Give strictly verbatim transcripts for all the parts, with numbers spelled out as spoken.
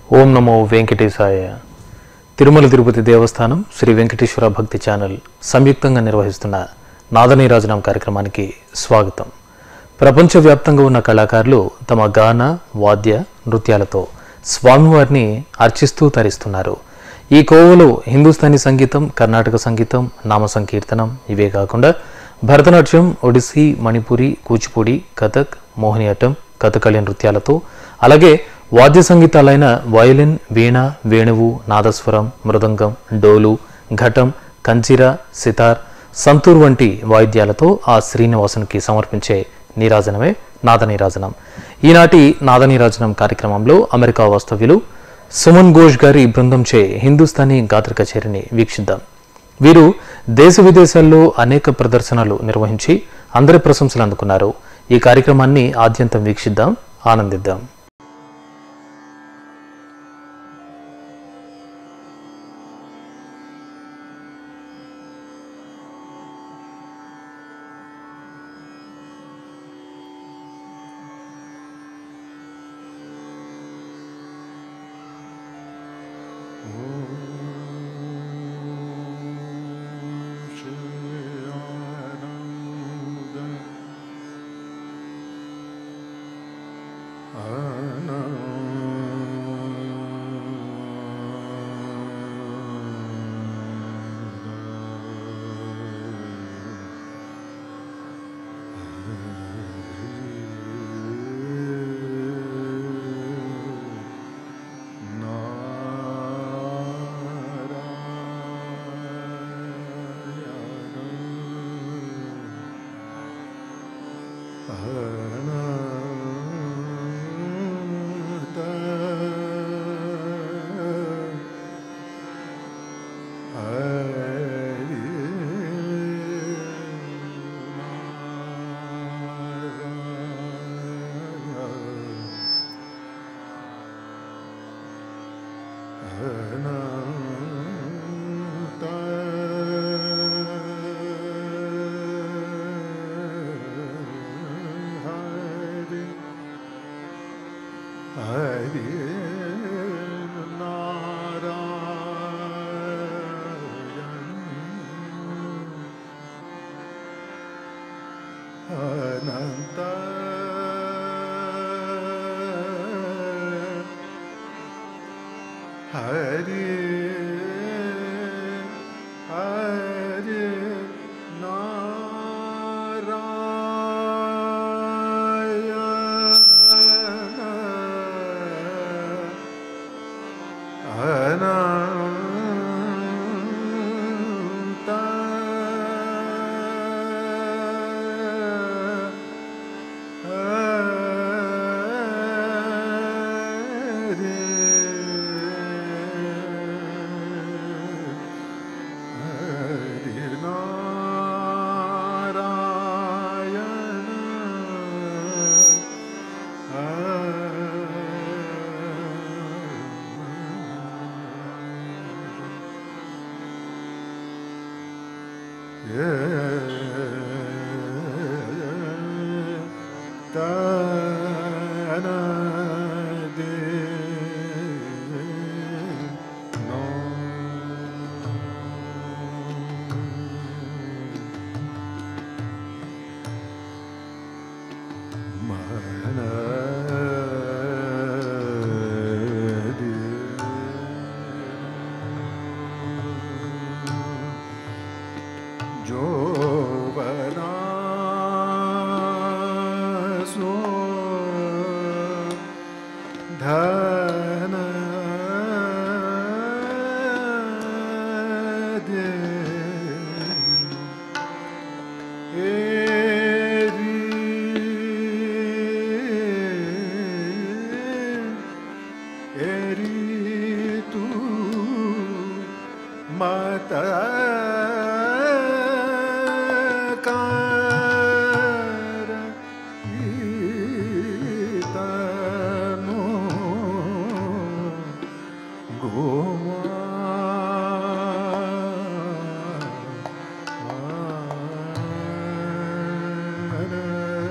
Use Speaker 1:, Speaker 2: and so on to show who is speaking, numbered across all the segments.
Speaker 1: ఓం నమో వెంకటేశాయ. తిరుమల తిరుపతి దేవస్థానం శ్రీ వెంకటేశ్వర భక్తి ఛానల్ సంయుక్తంగా నిర్వహిస్తున్న నాదనీరాజనం కార్యక్రమానికి స్వాగతం. ప్రపంచవ్యాప్తంగా ఉన్న కళాకారులు తమ గాన వాద్య నృత్యాలతో స్వామివారిని అర్చిస్తూ తరిస్తున్నారు. ఈ కోవలో హిందుస్థానీ సంగీతం, కర్ణాటక సంగీతం, నామ సంకీర్తనం ఇవే కాకుండా భరతనాట్యం, ఒడిస్సీ, మణిపురి, కూచిపూడి, కథక్, మోహినియాట్టం, కథకళి నృత్యాలతో అలాగే వాద్య సంగీతాలైన వయలిన్, వీణ, వేణువు, నాదస్వరం, మృదంగం, డోలు, ఘటం, కంచిర, సితార్, సంతూర్ వంటి వాయిద్యాలతో ఆ శ్రీనివాసునికి సమర్పించే నీరాజనమే నాదనీరాజనం. ఈనాటి నాదనీరాజనం కార్యక్రమంలో అమెరికా వాస్తవ్యులు సుమన్ ఘోష్ గారి బృందంచే హిందుస్థానీ గాత్ర కచేరీని వీక్షిద్దాం. వీరు దేశ విదేశాల్లో అనేక ప్రదర్శనలు నిర్వహించి అందరి ప్రశంసలు అందుకున్నారు. ఈ కార్యక్రమాన్ని ఆద్యంతం వీక్షిద్దాం, ఆనందిద్దాం.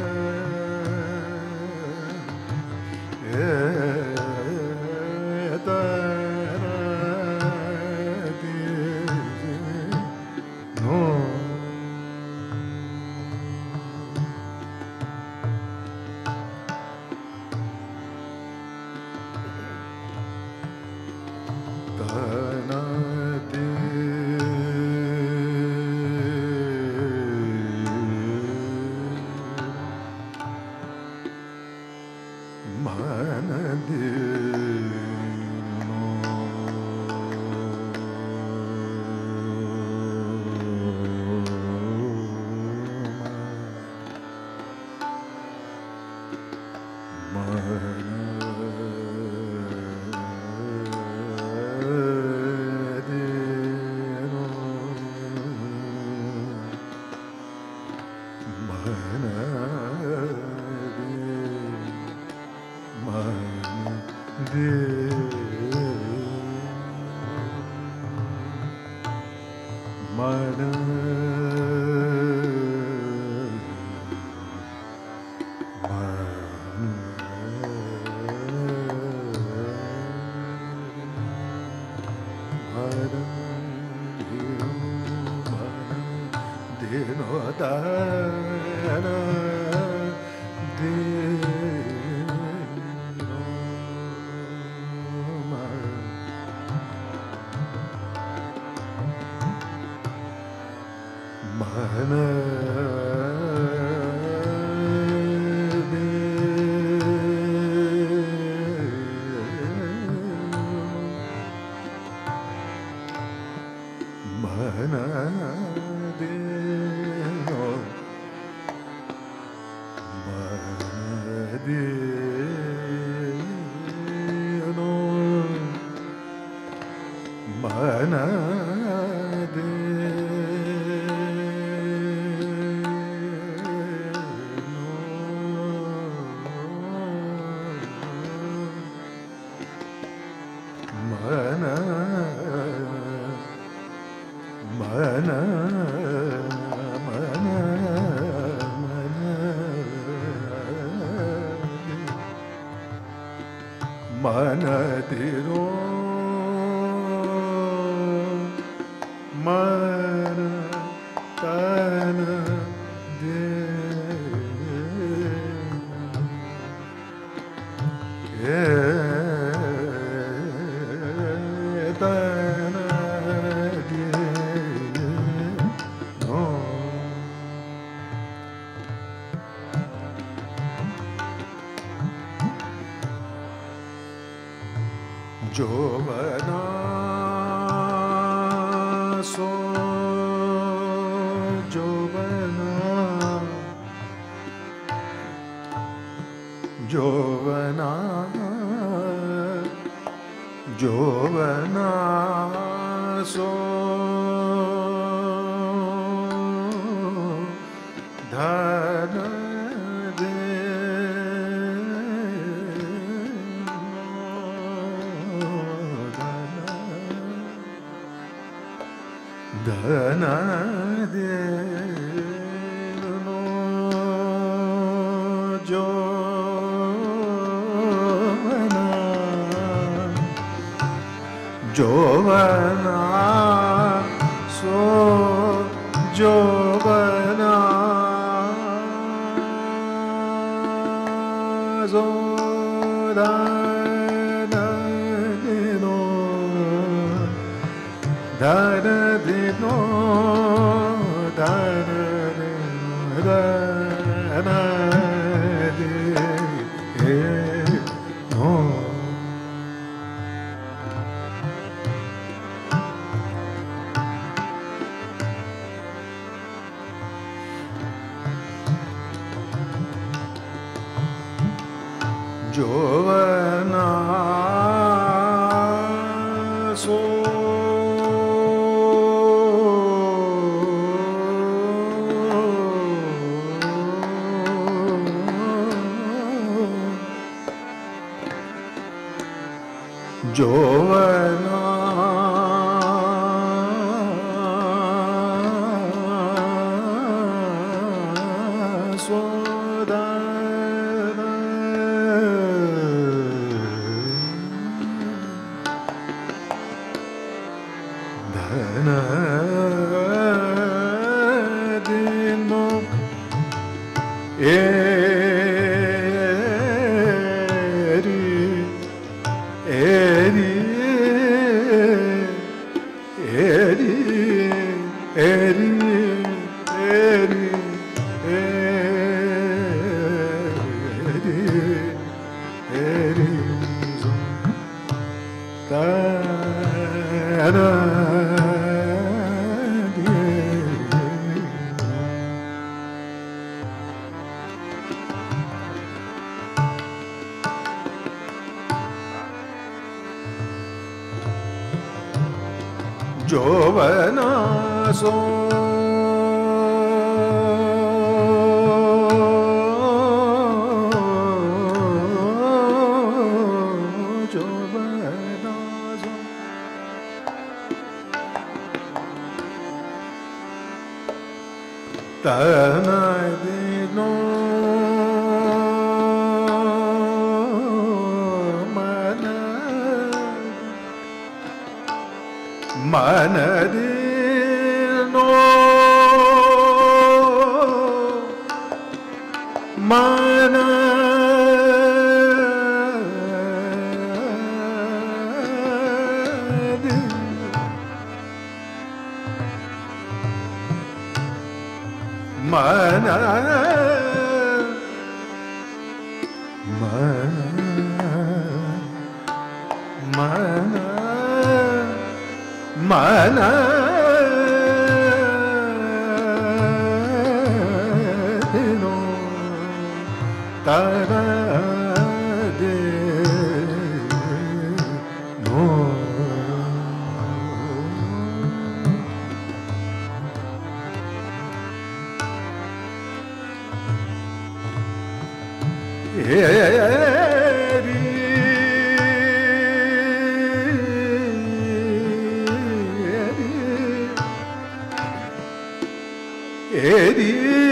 Speaker 2: da मन जो बना सो जो बना जो बना जो बना सो धन धन दे जो बना जो बना सो जो बना सो धन दिनो धन दिनो धन दिनो धन दिनो जो बना सो जो बना सो धन दिनो एरी एरी एरी एरी एरी एरी एरी तारा जो बना सो जो बना सो tanadino manadino mana mana mana dino tara de no Eri,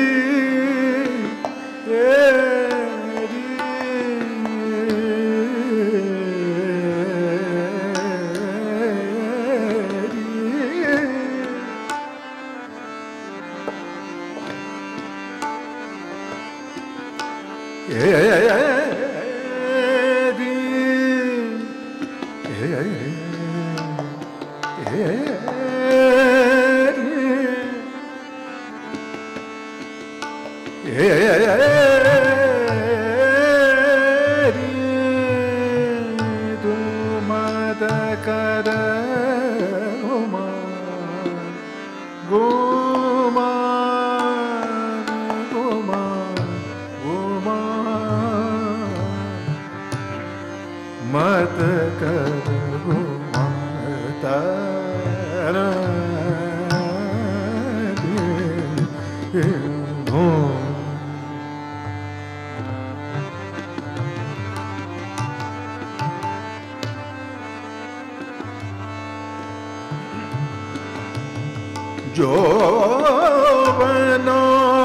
Speaker 2: Giovana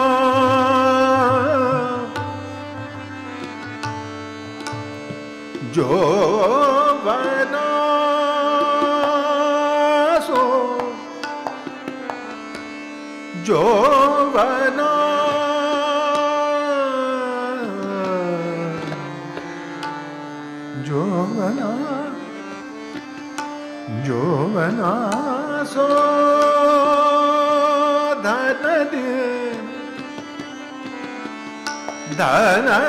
Speaker 2: Giovana so Giovana Giovana Giovana so Dana de Dana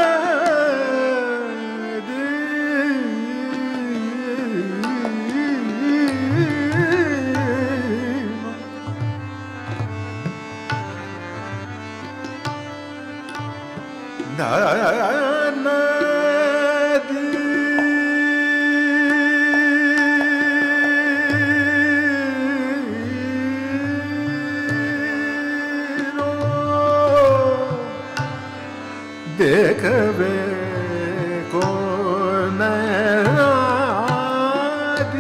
Speaker 2: Dana देखवे को नदी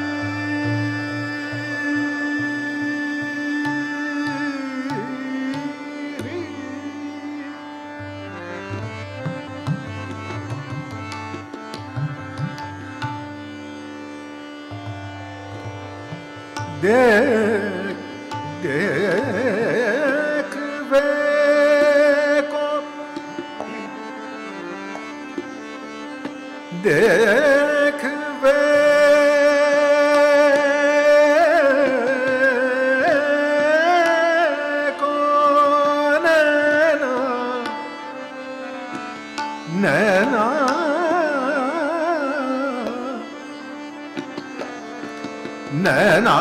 Speaker 2: देख देखवे देखवे को नैना नैना नैना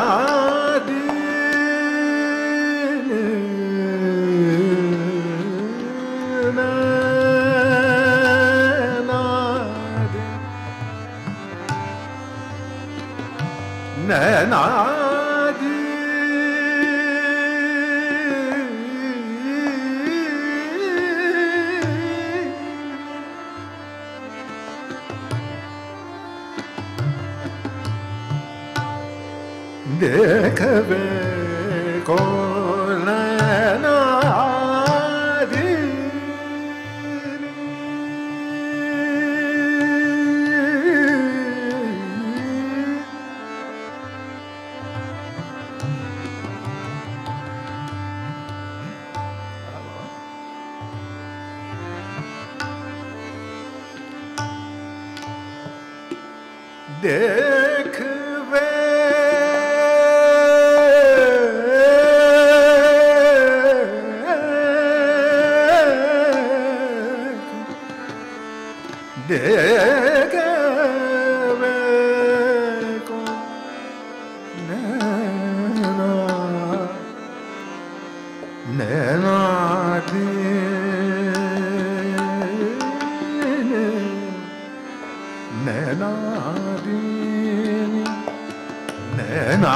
Speaker 2: नैना दी देखवे को नैना देख वे देख वे को नैना नैना नैना नैना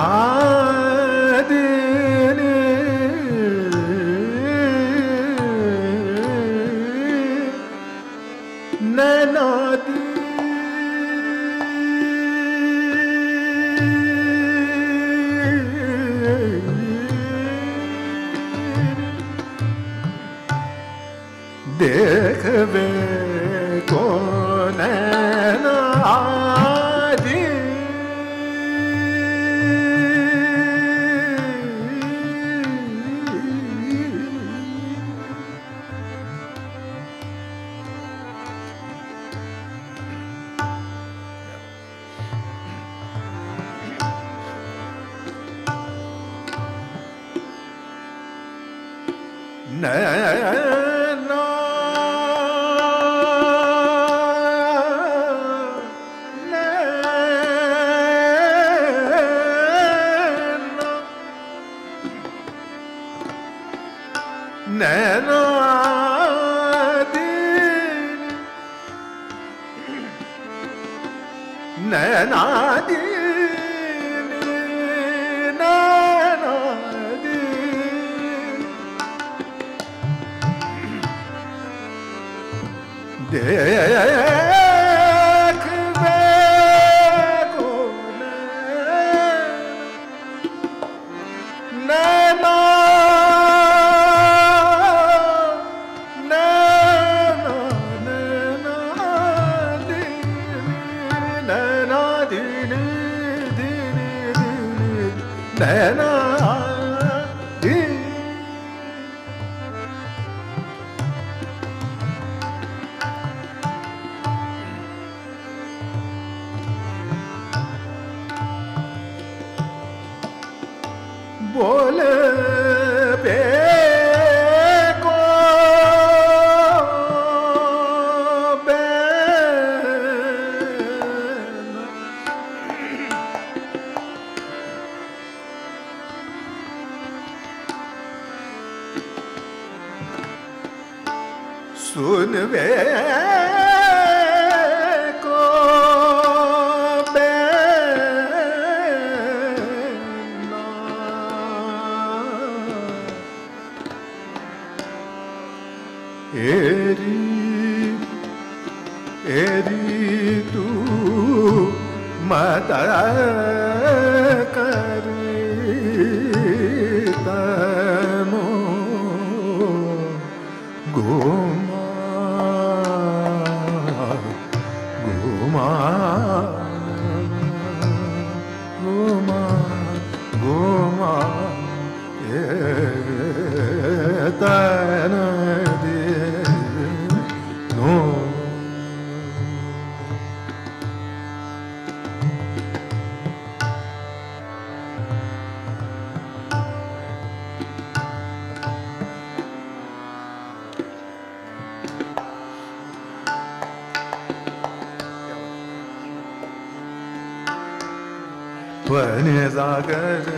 Speaker 2: नैना देख वे को नैना नैना नैना नैना देख वे को नैना नैना नैना नैना दिन दिन नैना बोल पे को सुन वे को एरी एरी तू मत कर तनो घुमा घुमा घुमा घुमा ए तन वने सागर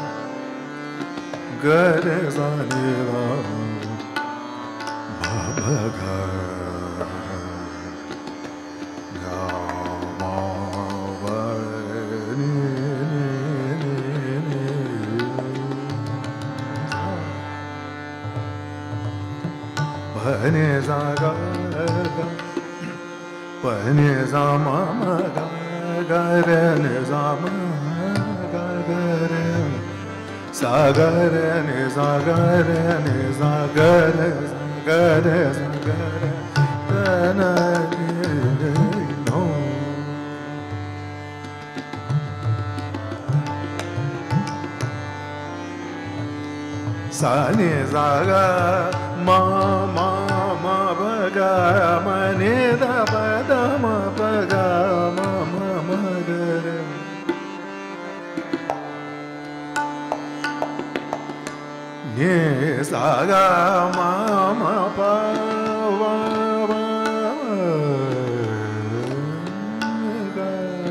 Speaker 2: गर साने बाबा गा वने सागर वने सामा गर ने सामा सागर ने सागर ने सागर सागर सागर तना नो सा ने सागा मा मा मा बगा मने दा दा मा बगा मा मा मा गा ni sa ga ma ma pa va va ga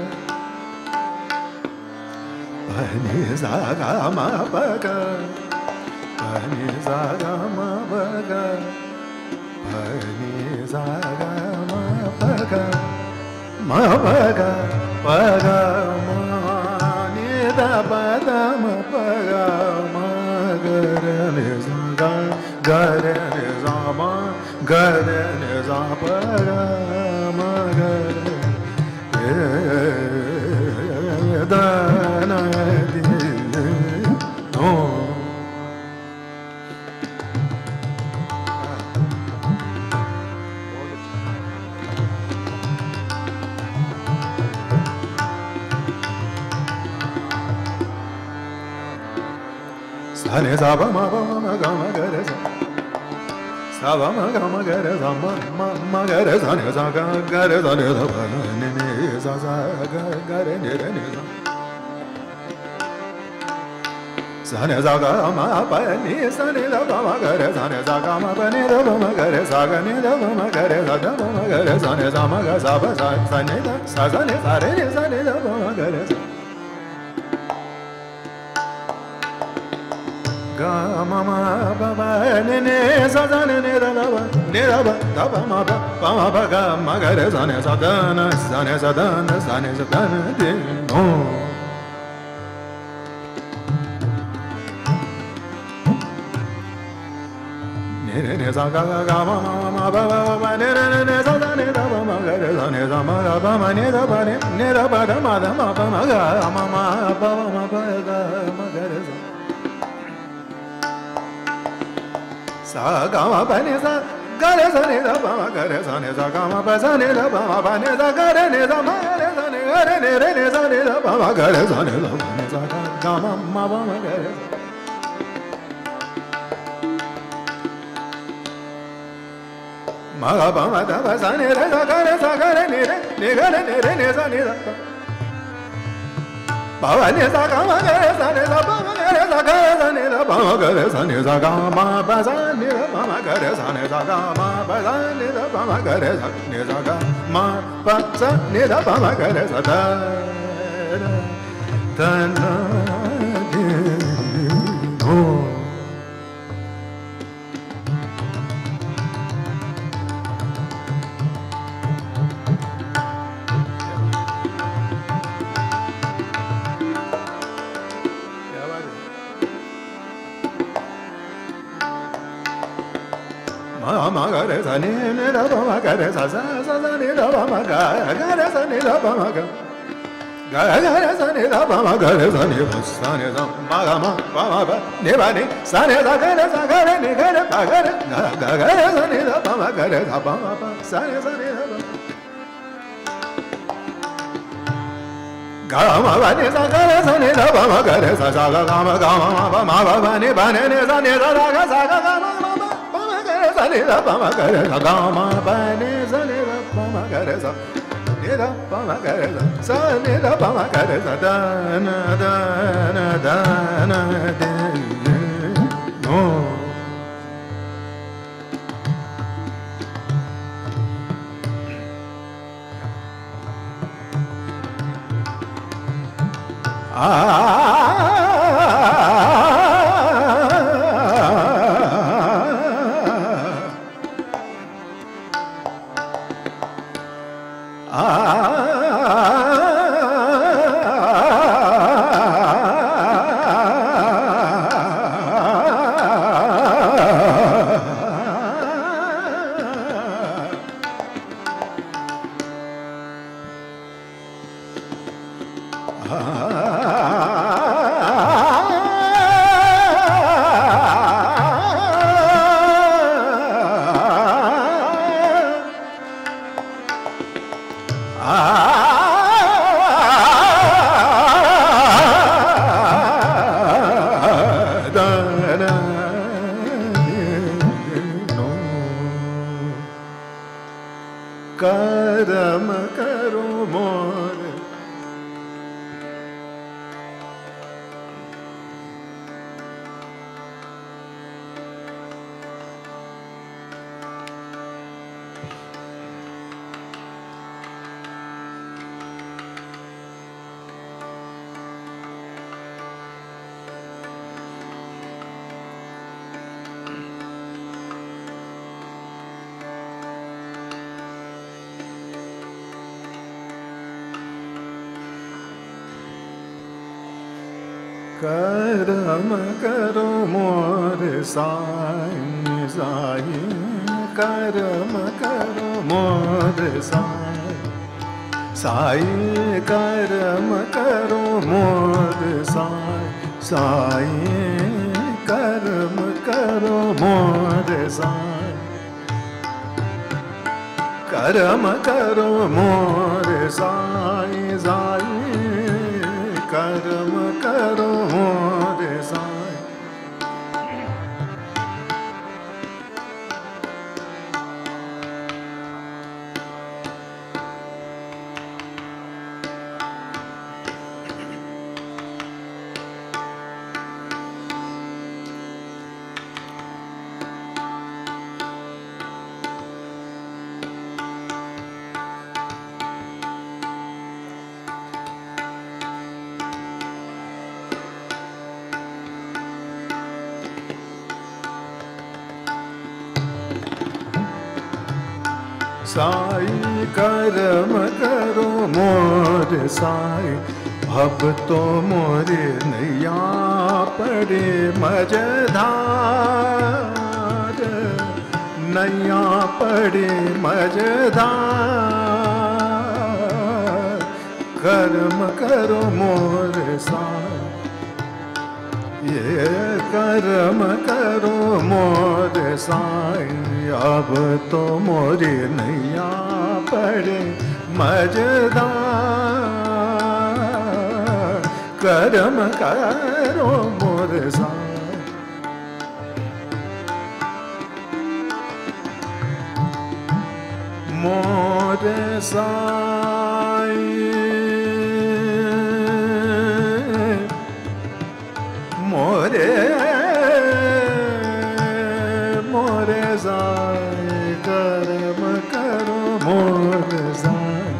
Speaker 2: pa ni sa ga ma pa ga pa ni sa ga ma pa ga pa ni sa ga ma pa ga ma pa ga pa ga ma ni da pa da ma pa ga ma ga re ni sa ga ga re ni sa ma ga re ni sa pa ga ma ga re da na di no sa ni sa ba ma ba ma ga ma ga re sa sa ba ma ga ma ga re sa ma ma ma ga re sa ni sa ga ga re sa ni sa ba ni ni sa sa ga ga re ni re ni sa sa ni sa ga ma pa ni sa ni da ba ma ga re sa ni sa ga ma pa ni da ba ma ga re sa ga ni da ba ma ga re sa da ba ma ga re sa ni sa ma ga sa ba sa sa ni da sa sa ni sa re ni sa ni da ba ma ga re sa ga ma ma ba ba ni ni sa sa ni ni da da ba ni da ba da ba ma ba ba ma ba ga ma ga re sa ni sa da na sa ni sa da na sa ni sa da na di no ni ni ni sa ga ga ga ma ma ma ba ba ba ni ni ni sa da ni da ba ma ga re sa ni sa ma ga ba ma ni da ba ni ni da ba da ma da ma ba ma ga ma ma ba ba ma ba ga ma ga re sa sa ga ma pa ni sa ga re sa ni da ba ma ga re sa ni sa ga ma pa sa ni da ba ma pa ni sa ga re ni sa ma re sa ni ga re ni re ni sa ni da ba ma ga re sa ni da ba ni sa ga ga ma ma ba ma ga re ma ga ba ma da ba sa ni re sa ga re sa ga re ni re ni ga re ni re ni sa ni da ba ba ni sa ga ma ga re sa ni da ba ma ga re sa ga re sa ni da ba ma ga re sa ni sa ga ma pa sa ni da ba ma ga re sa ni sa ga ma pa sa ni da ba ma ga re sa ni sa ga ma pa sa ni da ba ma ga re sa da da na di no ma ma ga re sa ni ni da ba ma ga re sa sa sa sa ni da ba ma ga ga re sa ni da ba ma ga ga ga re sa ni da ba ma ga re sa ni ba sa ni da ma ga ma ba ma ba ni ba ni sa ni da ga re sa ga re ni ga re ba ga re ga ga ga re sa ni da ba ma ga re sa ba ma ba sa ni sa ni da ba ga ma ba ni sa ga re sa ni da ba ma ga re sa sa ga ga ma ga ma ma ba ma ba ba ni ba ni ni sa ni da da ga sa ga ga ma ma ba sa ni da ba ma ga re sa ga ma ba ni sa ni da ba ma ga re sa ni da ba ma ga re sa sa ni da ba ma ga re sa da na da na da na de no ah करम करो मोर साईं साईं, करम करो मोर साईं साईं, करम करो मोर साईं साईं, करम करो मोर साईं, करम करो मोर साईं साईं, करम करो मोर साईं। साईं करम करो मोर साईं, अब तो मोरे नैया पड़े मझधार, नैया पड़े मझधार, करम करो मोर साईं, ये करम करो मोर साईं, अब तो मोरी नैया पड़े मझधार, करम करो मोर साईं। मोर साईं, मोरे मोरे साईं, करम करो मोर साईं,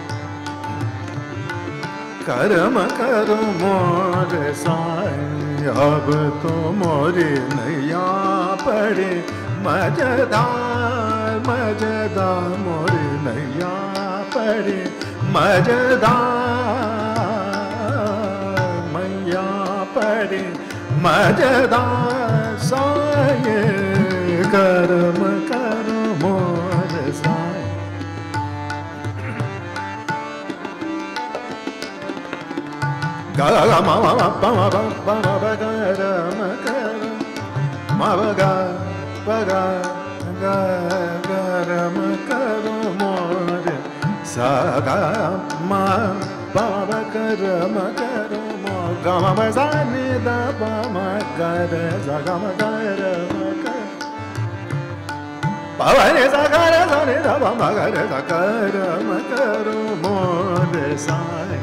Speaker 2: करम करो मोर साईं, अब तो मोरी नैया पड़े मझधार, मझधार मोरी नैया पड़े मझधार, मैया पड़े मझधार, साईं करम करो मोर साईं। गा गा मा मा मा पा मा पा पा मा पा करम करो मा पा गा पा गा गा करम करो मोर सा गा मा पा मा करम करो मोर गा मा पा सा नि दा पा मा कर सा गा मा करम कर पा मा नि सा गा रे सा नि दा पा मा कर सा करम करो मोर साईं।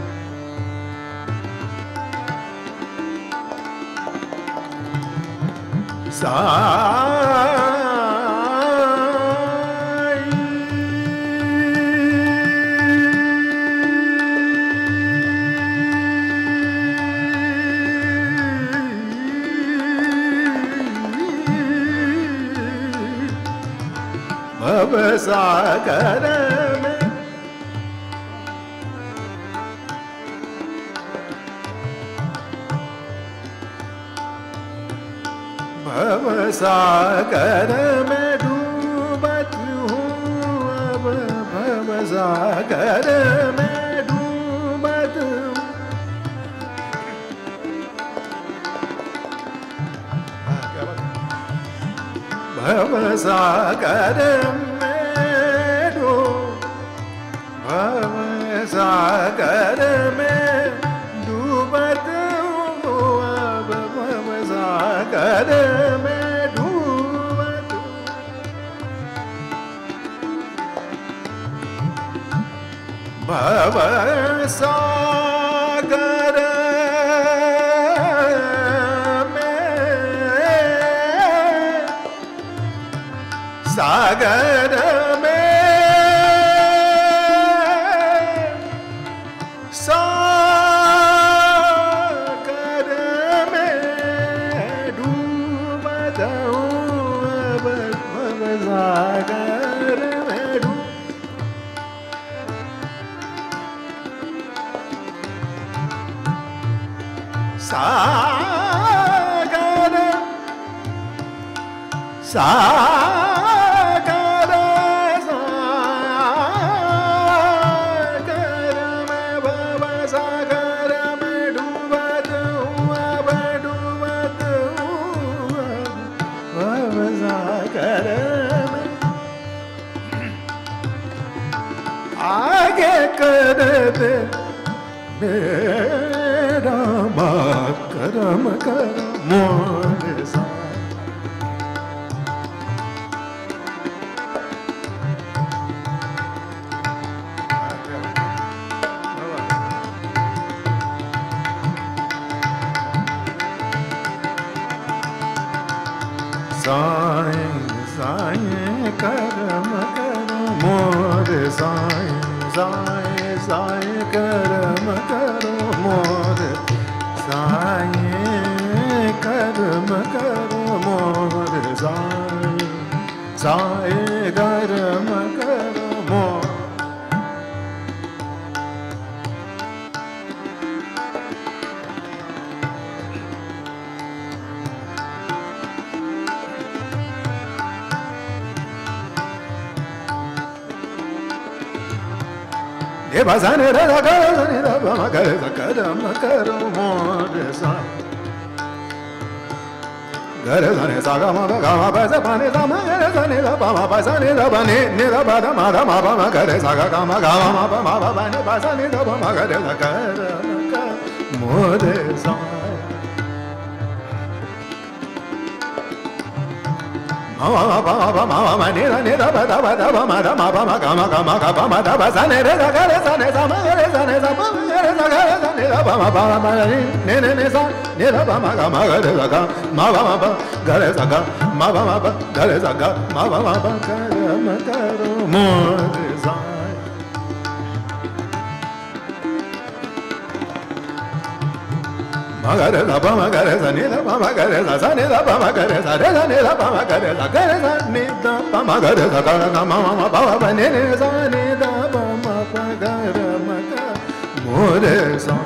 Speaker 2: साईं भव सागर में भव सागर में डूबत हूँ, अब भव सागर में डूबत हूँ, भव सागर में डूब भव सागर में डूबत हूँ, अब भव सागर में डूबत हूँ, भव सागर सागर में सागर में डूबत हूँ, अब भव सागर में डूब सा आगे करते मेरा बाप करम कर मोरे सा साए साए करम कर मोरे साए साए साए करम करो मोरे साए करम करो मोरे साए साए करम करो मोरे ये बसने रे गा रे रे ब म कर करम करो मोरे सा गरे सने सा गा म गा म प स प ने सा म गरे सने सा प म प स ने सा प ने ने सा प द म द म प म गरे सा गा गा म गा म प म प प ने प स ने सा प म गरे सा करम कर मोरे सा ma ma pa pa ma ma ma ni ra ni ra pa da pa da pa ma da ma pa ma ga ma ga ma ga pa ma da pa sa ne re sa ga re sa ne sa ma ga re sa ne sa pa ga re sa ga re sa ne ra pa ma pa ma ni ne ne ne sa ne ra pa ma ga ma ga re sa ga ma pa ma pa ga re sa ga ma pa ma pa ga re sa ga ma pa ma pa ga re ma ga ro mo re sa ma ga re sa pa ma ga re sa ni ra pa ma ga re sa sa ni ra pa ma ga re sa re sa ni ra pa ma ga re sa ga re sa ni da pa ma ga re sa ga ga ma ma ma pa pa ni ni sa ni da pa ma pa ga re ma ga mo re sa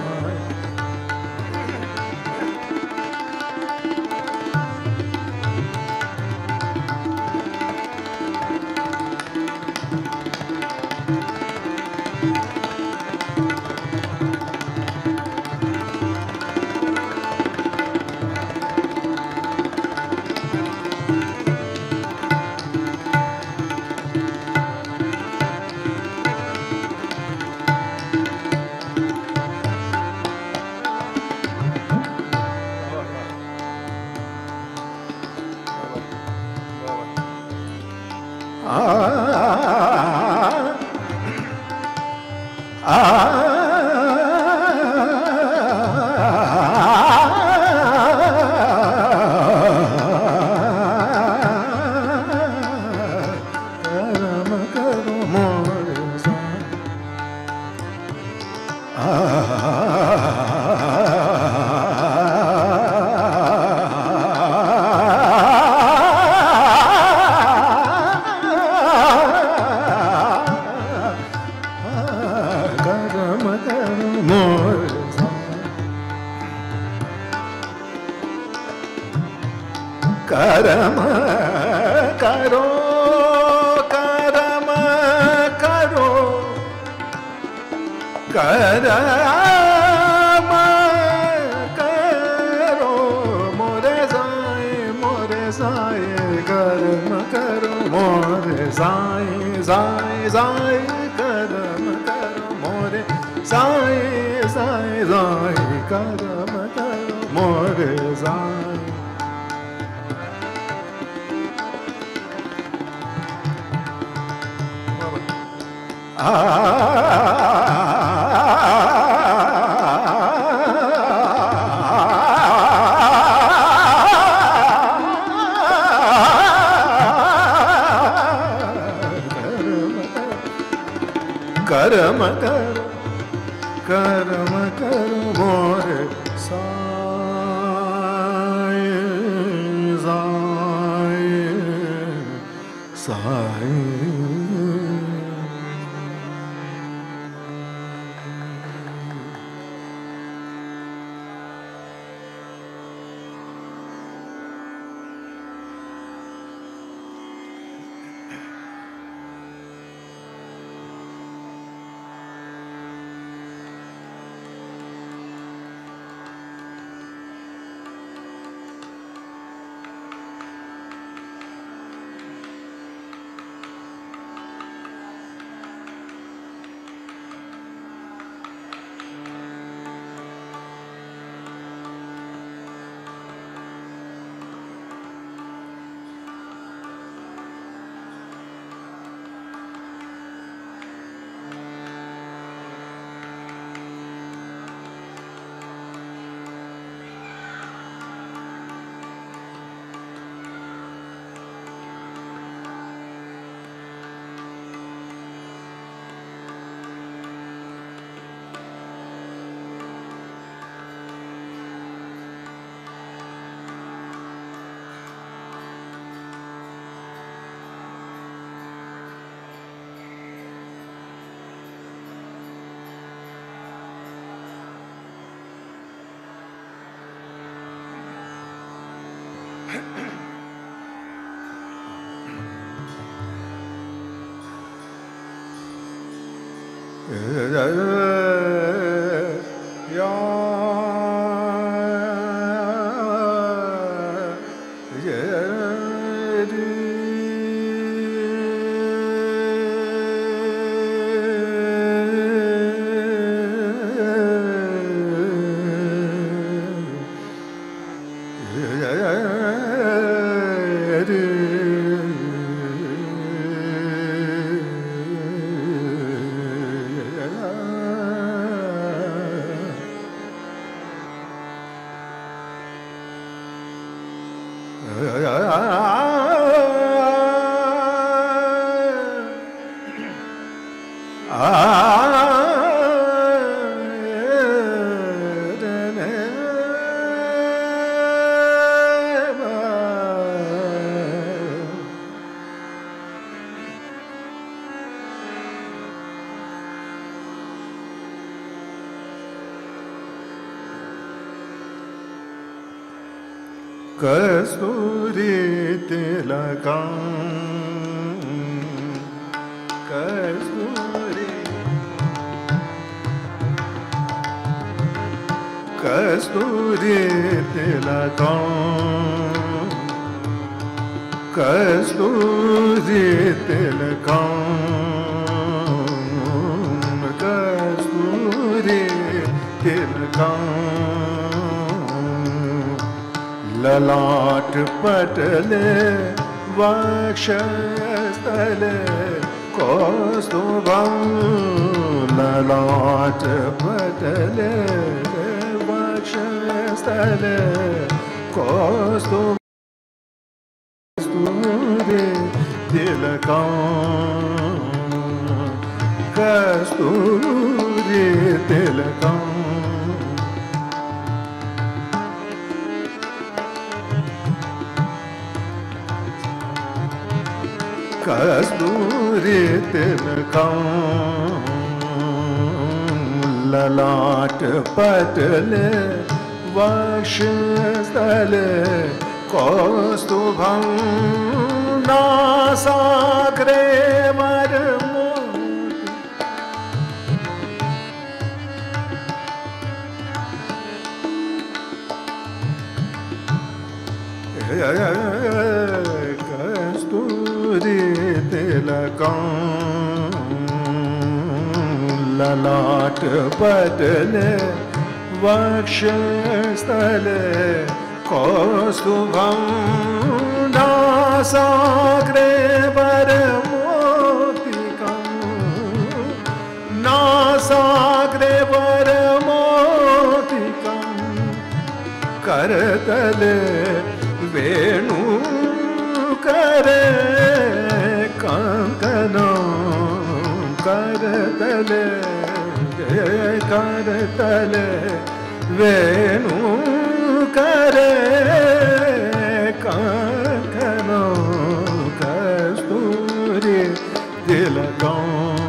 Speaker 2: करम करो करम करो करम करो मोरे साए मोरे साए करम करो मोरे साए साए साए करम करो मोरे साए साए साए करम करो मोरे साए करम करो करम करो मोरे साए साए साए कस्तूरी तिलकं कस्तूरी कस्तूरी तिलकं कस्तूरी तिलकं कस्तूरी तिलकं ललाट पटले वक्षस्थले कौस्तुभं ललाट पटले वक्षस्थले कौस्तुभे तिलकं कस्तूरी तिलकं कस्तूरी तिलकं ललाट पटले वक्षस्थले कौस्तुभं नासाग्रे वरमोति कस्तूरी तिलकं ललाट पटले वक्षस्थले कौस्तुभं नासाग्रे वरमोतिकं नासाग्रे वरमोतिकं करतले वेणु करे कंकनं करतले करतले वेणु करे कंकनं कस्तूरी तिलकं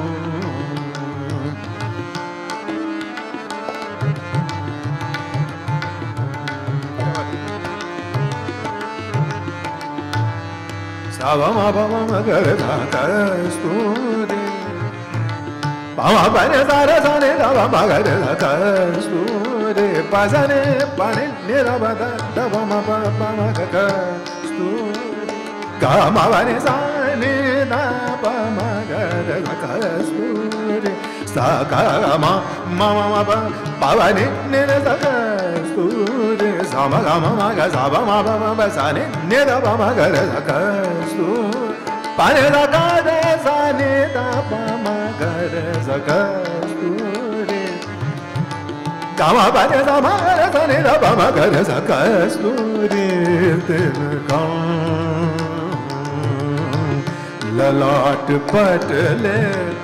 Speaker 2: सावमा पवमा गरधा कस्तूरी पामा पने सारे साने दवा मगरधा कस्तूरी पसने पने निरवध दवमा पमा कस्तूरी गामा पने साने दवमा गरधा कस्तूरी सागमा ममा पवने निरवध कस्तूरी सामा गामा मग सावमा पवमा साने निरवध मगरधा कस्तूरी पाने लगा दे साने दवमा गरधा कस्तूरी गामा पने सामा साने दवमा गरधा कस्तूरी तिलकं ललाट पटले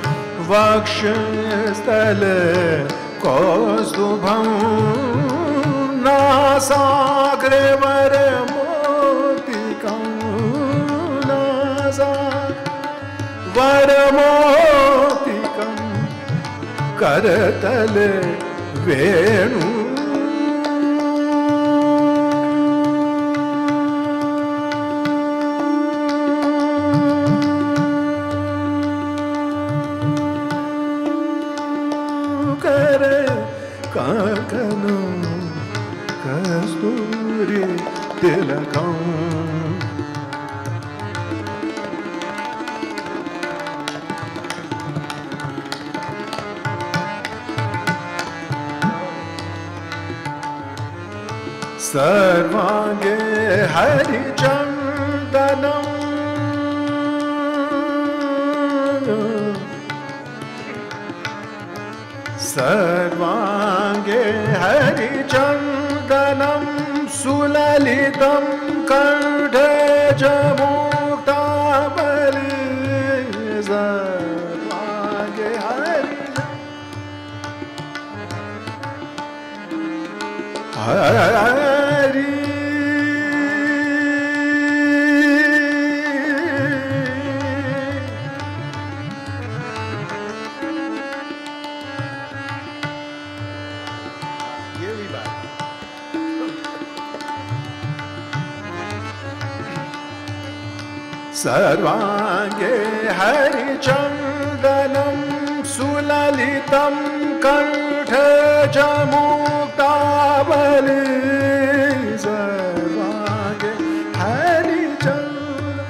Speaker 2: वक्षस्थले कौस्तुभं नासाग्रे वरमोतिकं वरमोतिकं करतले वेणु तिलकम् सर्वांगे हरिचंदनम् सर्वांगे हरिचंदनम् सुललितं कंठे च मुक्तावली सर्वांगे हरि हरि सर्वांगे हरिचंदनं सुललितं कंठे च मुक्तावली सर्वांगे हरिचंदनं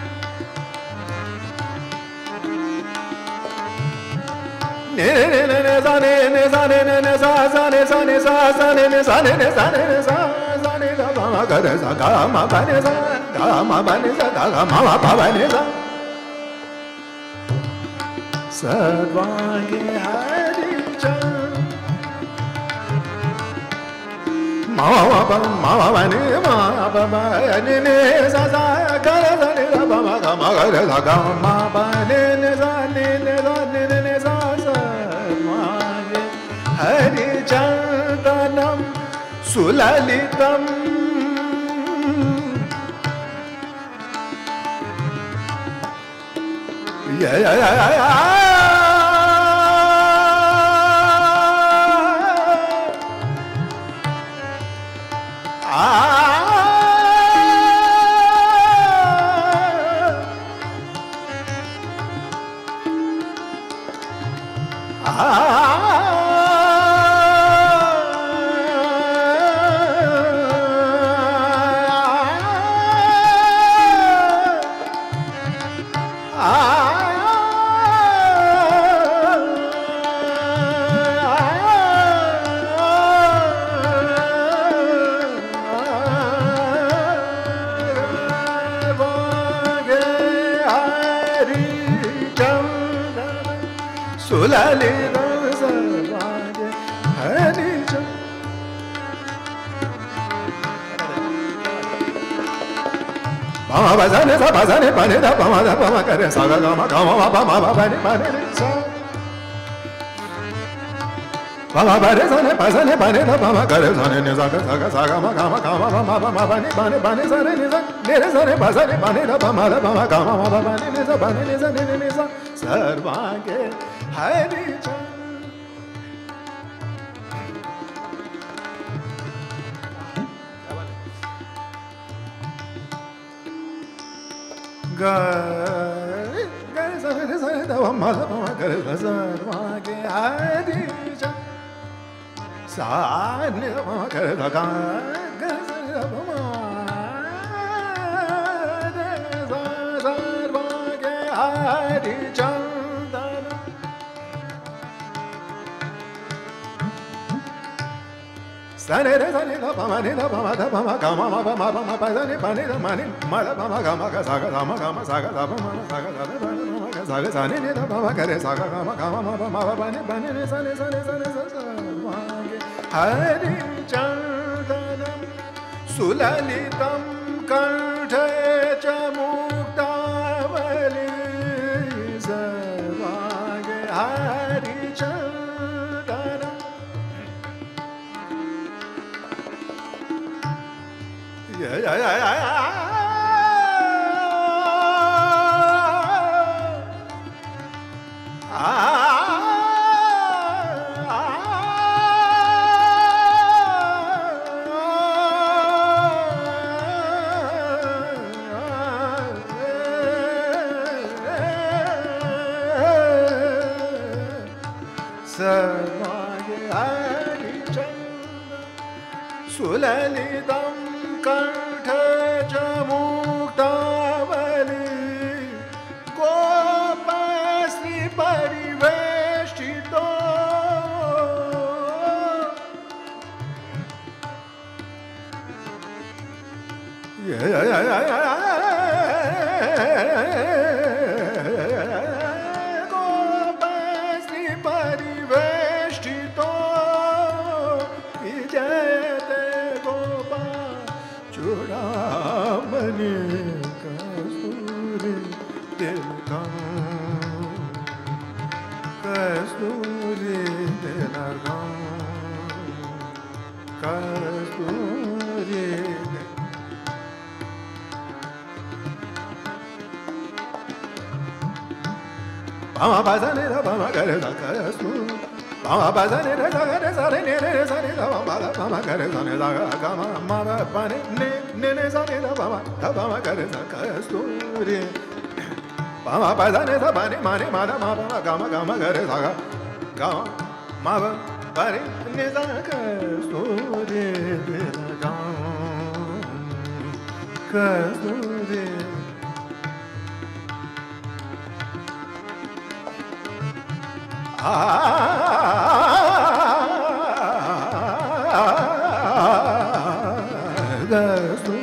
Speaker 2: ने ने ने ने सा ने ने सा ने ने ने सा सा ने सा ने सा सा ने ने सा ने ने सा ने ने सा सा ने सा मा गा रे सा गा मा पा ने सा गा मा पा ने सा गा गा मा मा पा पा ने सा सर्वांगे हरिचंदन मा मा पा मा मा ने मा पा मा ने ने सा सा गा रे सा ने सा मा मा गा मा गा रे सा गा मा पा ने ने सा ने ने सा ने ने ने सा सर्वांगे हरिचंदनं सुललितं या या या या सुललितं सर्वांगे हरिचंदन मा मा सा ने सा पा सा ने पा ने धा पा मा धा पा मा गा रे सा गा गा मा गा मा पा मा पा ने पा ने सा पा मा पा रे सा ने पा सा ने पा ने धा पा मा गा रे सा ने ने सा गा सा गा सा गा मा गा मा गा मा मा पा मा पा ने पा ने पा ने सा ने ने सा ने रे सा ने पा सा ने पा ने धा पा मा धा पा मा गा मा मा पा पा ने ने सा पा ने ने सा ने ने ने सा सर्वांगे हरिचंदन गा गा सा ने सा ने धा पा मा धा पा मा गा रे सा सर्वांगे हरिचंदन सा ने धा पा मा गा रे सा गा गा सा ने धा पा मा रे सा सर्वांगे हरिचंदन सा ने रे सा ने धा पा मा ने धा पा मा धा पा मा गा मा मा पा मा पा मा पा सा ने पा ने धा मा ने मा धा पा मा गा मा गा सा गा धा मा गा मा सा गा धा पा मा सा गा धा पा मा गा सा गा सा ने ने धा पा मा गा रे सा गा गा मा गा मा मा पा मा पा ने पा ने ने सा ने सा ने सा ने सा सर्वांगे हरिचंदनं सुललितं कंठे च मुक्तावली सर्वांगे हरिचंदनं या या या या सर्वांगे हरिचंदन सुललितं कंठे गोपश्री परिवेष्टितो विजयते गोपा चूड़ामणि कस्तूरी तिलकम कस्तूरी तिलकम कस्तूरी Bama bazane da bama gare da kastu Bama bazane da gare sare ne ne sare da bama bama gare sare da gama mama pane ne ne ne sare da bama da bama gare da kastu re Bama bazane da bani mani mada mama gama gama gare da gama mama pare ne da kastu re de gama kastu re Gastu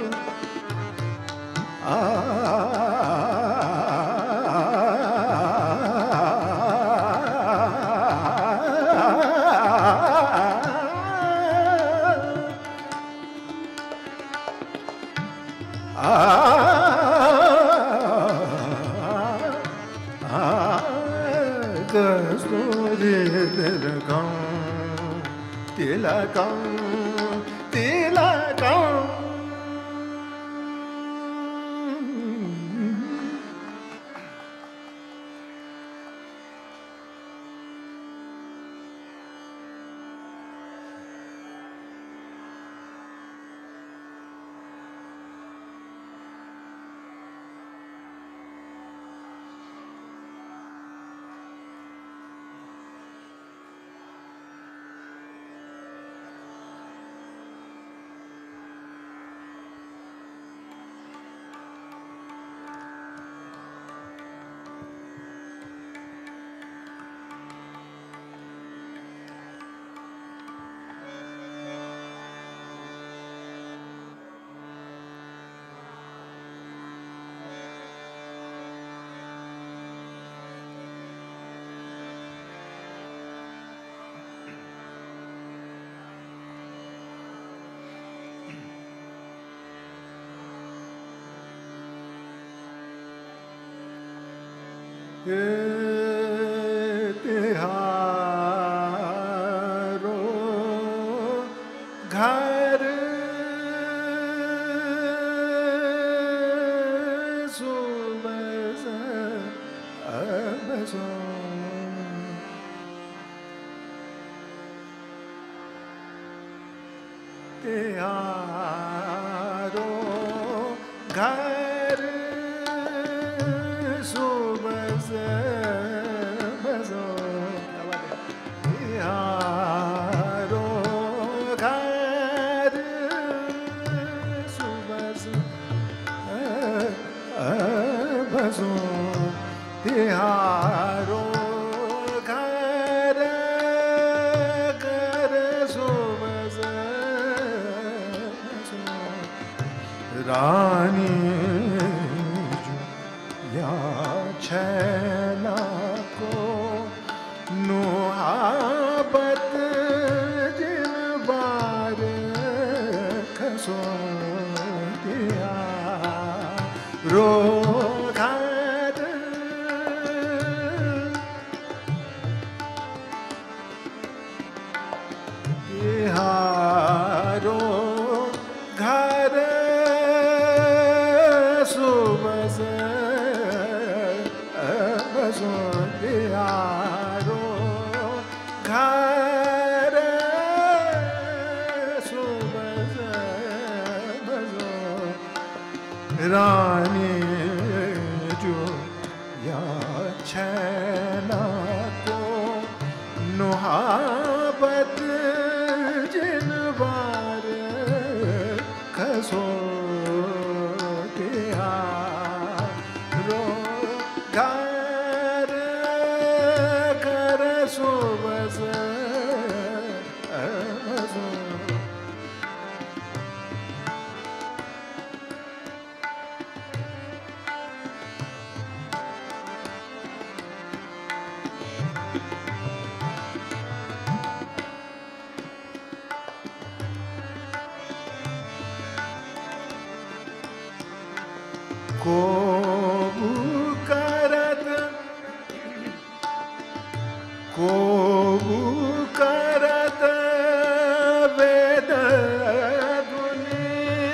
Speaker 2: Tilakam, tilakam, tilakam. तिहारो घर सुबह अबसो तिहारो घर तिहारो घर घर सुबह रानी या छैला को नुहाबत जिन बार खसो दिया रो रानी जो या छैला को नुहाबत जिन बार खसो दिया रो घर घर सुबह को करत को करत वेद धुनि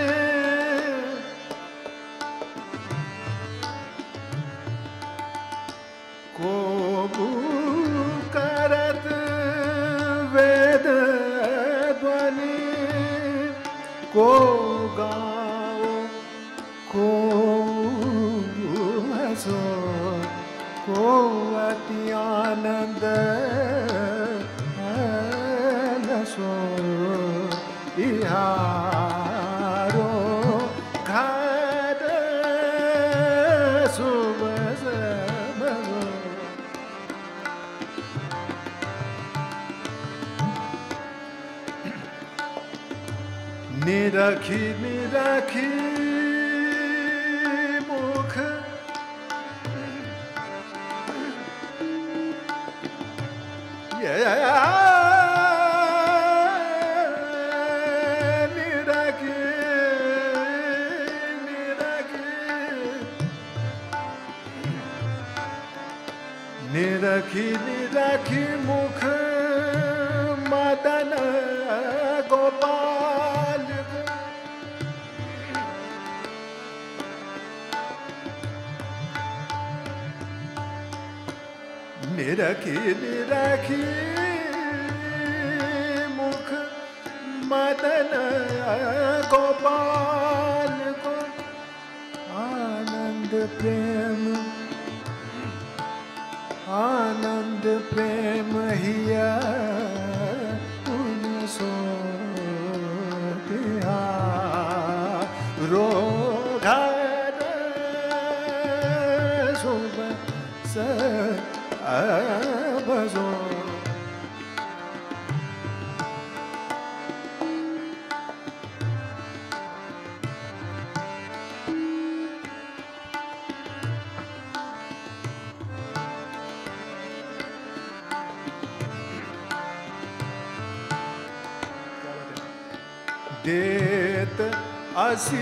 Speaker 2: को करत वेद ध्वनि को गाओ को हंसो को अति आनंद हसो इहारो घर सुबह भगो निरखी निरखी मुख ये निरखी निरखी निरखी निरखी मुख मदन गोपाल निरखी निरखी मुख मदन गोपाल को आनंद प्रेम आनंद प्रेम हिया सो रो घर सुबह स बजो देत असी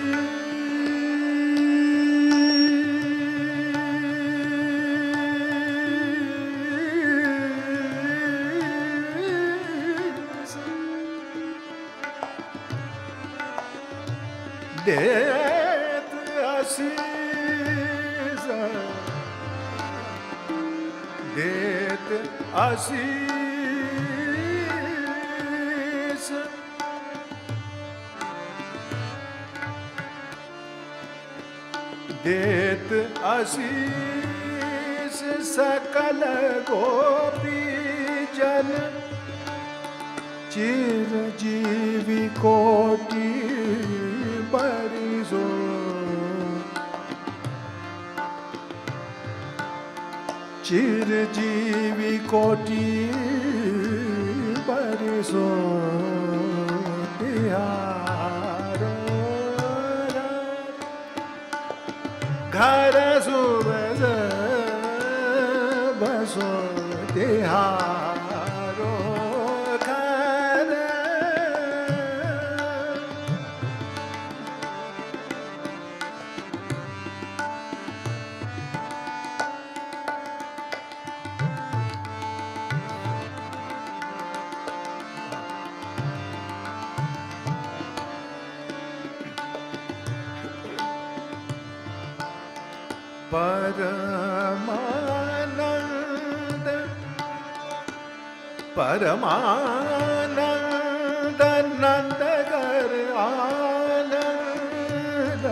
Speaker 2: देत आशीष देत आशीष देत आशीष सकल गोपी जन चिरजीवी कोटि बरिसो चिरजीवी कोटि बरिसो तिहारो घर सुबह बसो तिहारो घर परमानंद परमानंद नंद कर आनंद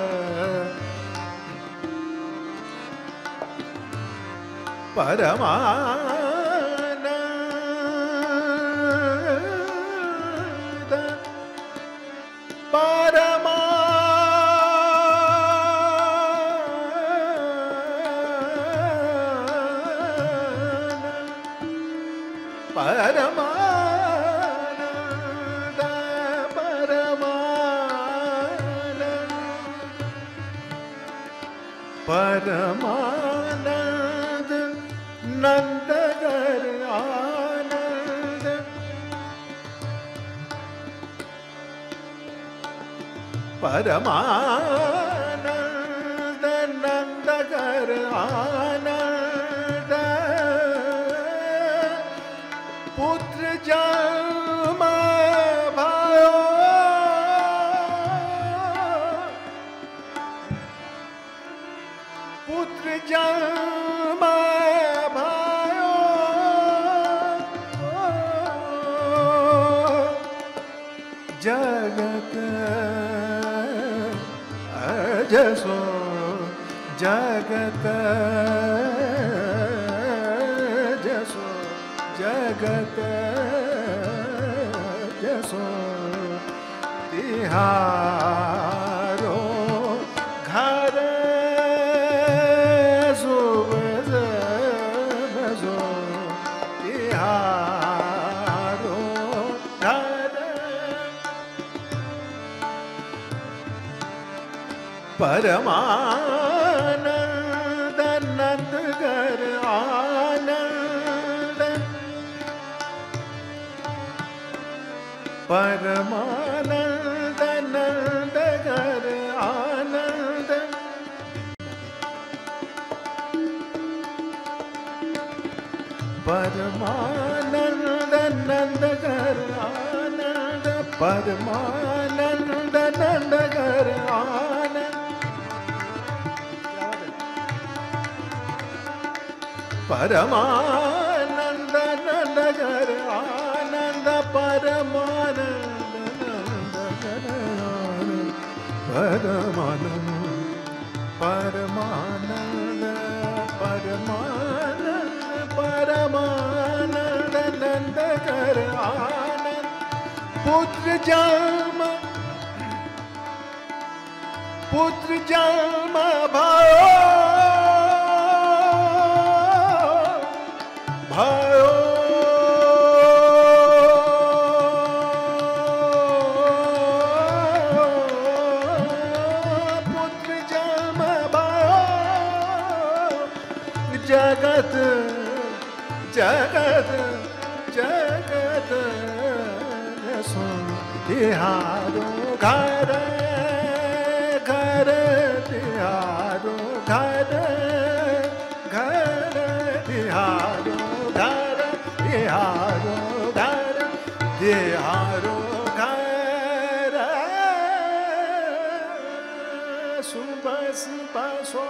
Speaker 2: परमानंद परमा परमानंद परमानंद परमानंद नंदगर आनंद परमानंद आनंद पुत्र जन्म भयो पुत्र जन्म भयो जगत अजसो जगत जसो जगत जसो तिहारो घर सुबह बजो तिहारो घर परमानंद नंद घर आनंद परमानंद नंद घर आनंद परमानंद नंद घर आनंद परमानंद नंद घर आनंद परमानंद नंद घर आनंद परमानंद नंद घर परमानंद परमानंद परमानंद परमानंद नंद घर आनंद पुत्र जन्म पुत्र जन्म भयो भयो पुत्र जन्म भयो जगत जगत जगत सो तिहारो घर घर तिहारो घर घर तिहारो घर तिहारो घर तिहारो घर सुबह सुबह सो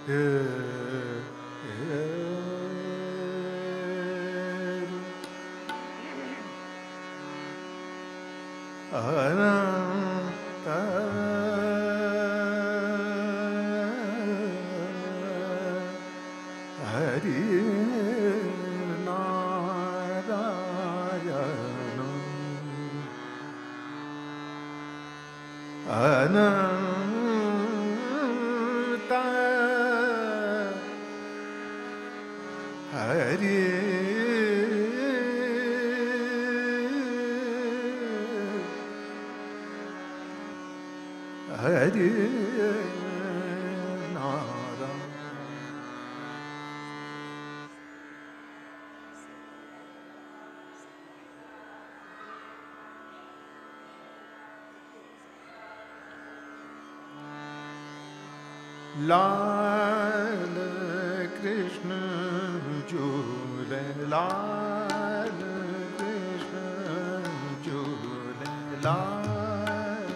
Speaker 2: लाल कृष्ण झूले लाल कृष्ण झूले लाल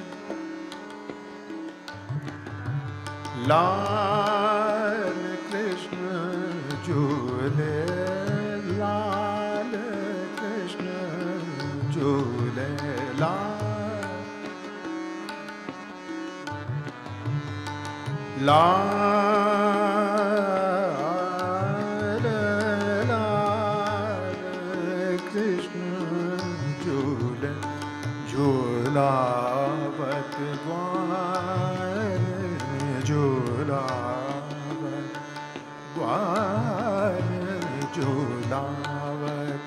Speaker 2: लाल कृष्ण झूले लाल कृष्ण झूले लाल लाल लाल कृष्ण झूले झूलावत ग्वाल झूलावत ग्वाल झूलावत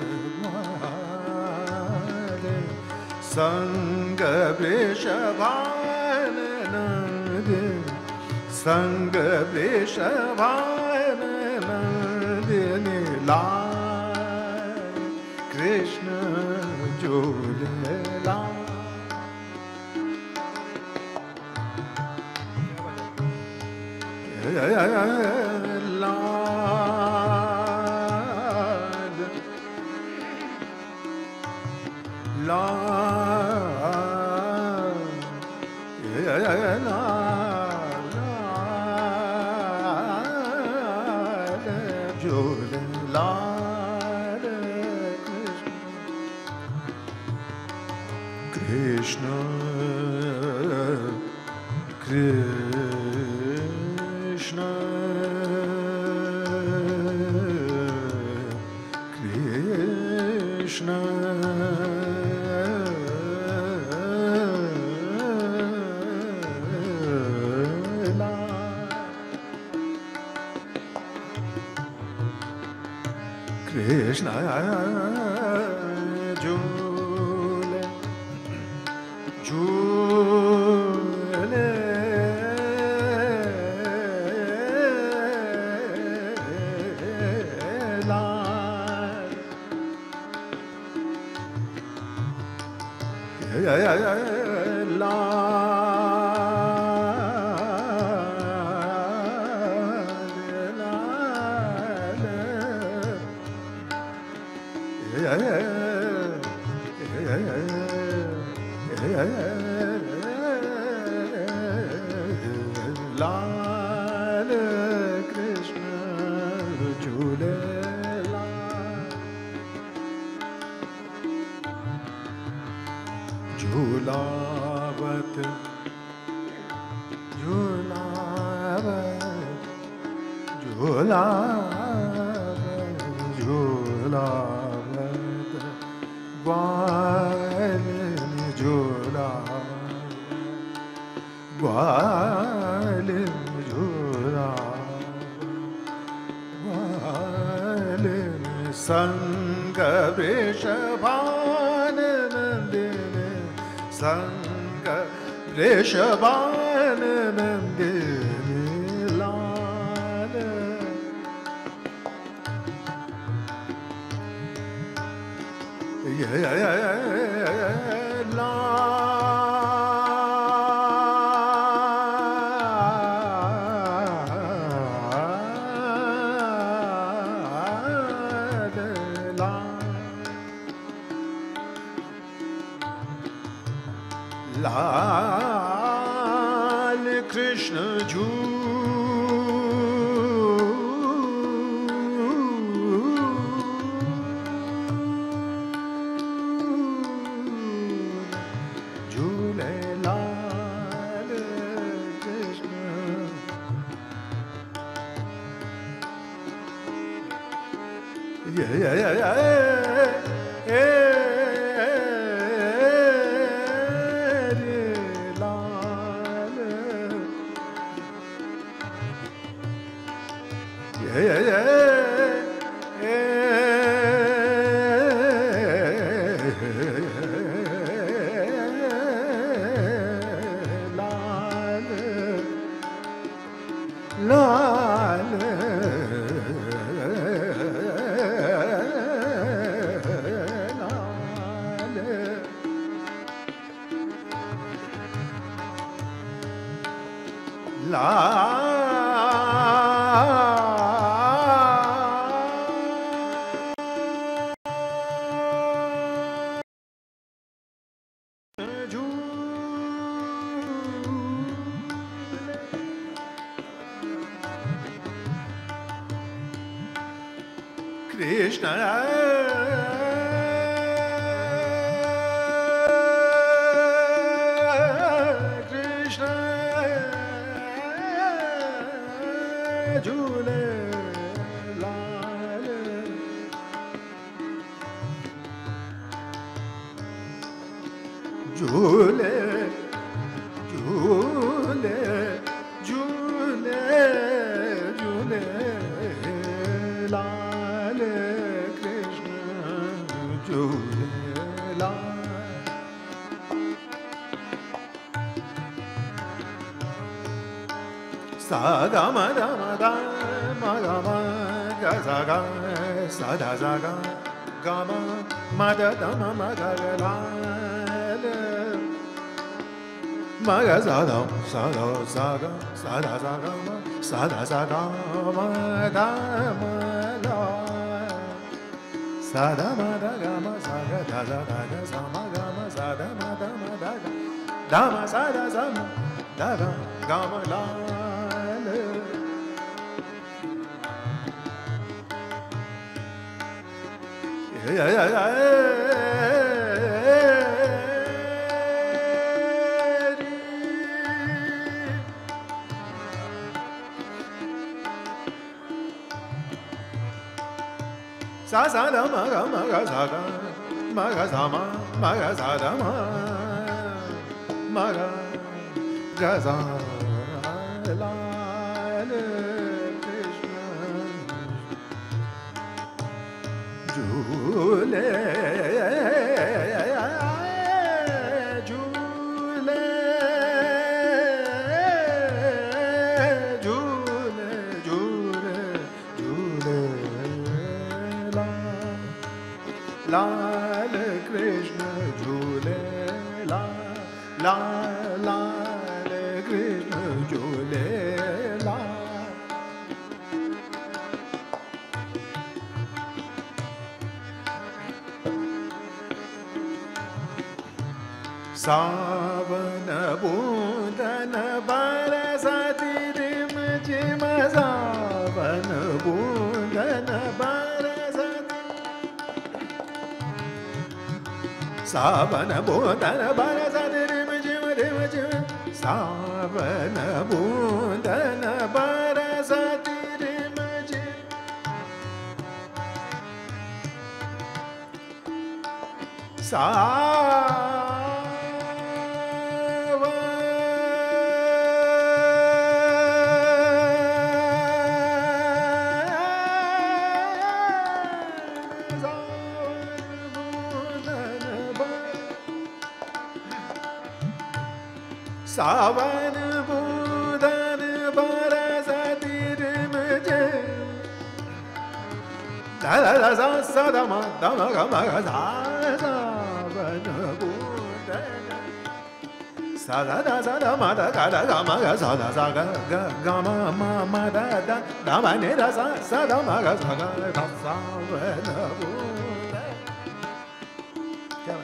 Speaker 2: ग्वाल संग वृषभान नंद संग वृषभान नंदिनी लाल कृष्ण झूले लाल लाल लाल कृष्ण कृष्ण कृष्ण कृष्ण झूले झूले लाल लाल कृष्ण झूले झूलावत झूलावत झूलावत झूलावत ग्वाल झूलावत ग्वाल झूलावत ग्वाल संग वृषभान नंदिनी संग वृषभान नंदिनी लाल लाल कृष्ण झूले ये ये ये ये रे लाल ये ये ये Krishna Krishna Jule Lal Jule Jule Jule Jule Lal sa ga ma da ma da ma ga ma ga sa ga sa da sa ga ga ma ma da da ma ma ga ga la ma ga sa da sa da sa ga sa da sa ga ma sa da sa ga ma da ma la sa da ma da ga ma sa ga da da da ga sa ma ga ma sa da ma da ma da ga da ma sa da sa ma da ga ga ma la yeah yeah yeah sa sa da ma ga ma ga sa ga ma ga sa ma ma ga sa da ma ma ga ga sa la Krishna Jule Jule Jule Jule Jule Lal Krishna Jule Lal Lal Krishna Jule Lal सावन बूंदन बरसती rim झिम सावन बूंदन बरसती सावन बूंदन बरसती rim झिम rim झिम सावन बूंदन बरसती rim झिम सा सावन बूंदन बरसती रिम झिम दा दा दा सा सा दा मा दा मा गा मा गा सा सावन बूंदन सा दा दा सा दा मा दा गा दा गा मा गा सा दा सा गा गा गा मा मा मा दा दा दा मा ने दा सा सा दा मा गा सा गा गा सावन बूंदन क्या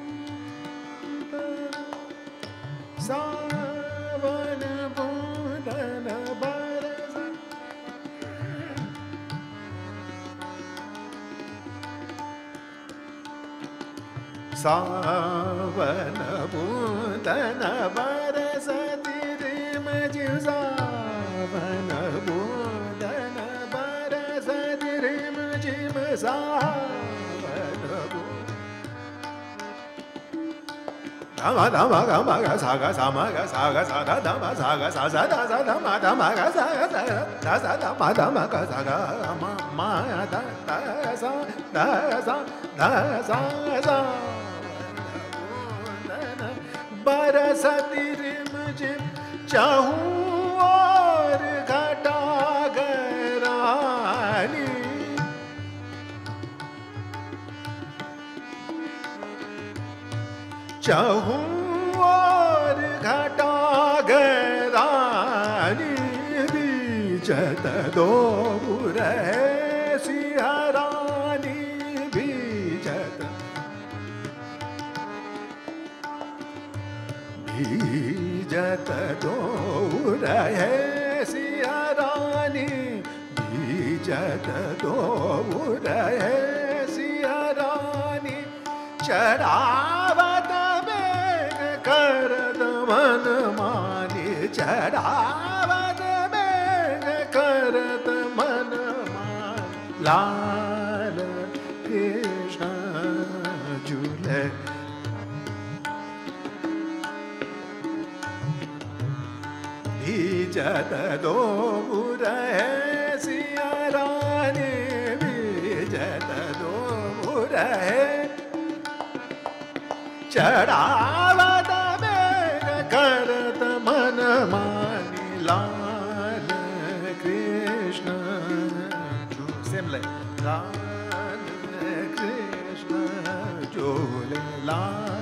Speaker 2: सावन बूंदन सावन बूंदन बरसती रिम झिम सावन बूंदन बरसती रिम झिम सावन धम धम गम ग सा ग सा म ग सा ग सा ध धम सा ग सा सा ध सा ध म ध म ग सा ग सा ध सा ध म ध म ग सा ग म म ध ध सा ध सा ध सा सा बरसती रिम झिम चाहूं और घटा गरानी चाहूं और घटा गरानी बीजत दो रहे सिहरानी बीजत बीजत दो रहे सिहरानी बीजत दो रहे सिहरानी चढ़ावत बेग करत मन मानी चढ़ावत बेग करत मन मान लाल कृष्ण झूले बीजत दो रहे सियारानी बीजत दो रहे चढ़ावत बेग करत मन मानी लाल कृष्ण सेम लाइन लाल कृष्ण झूले लाल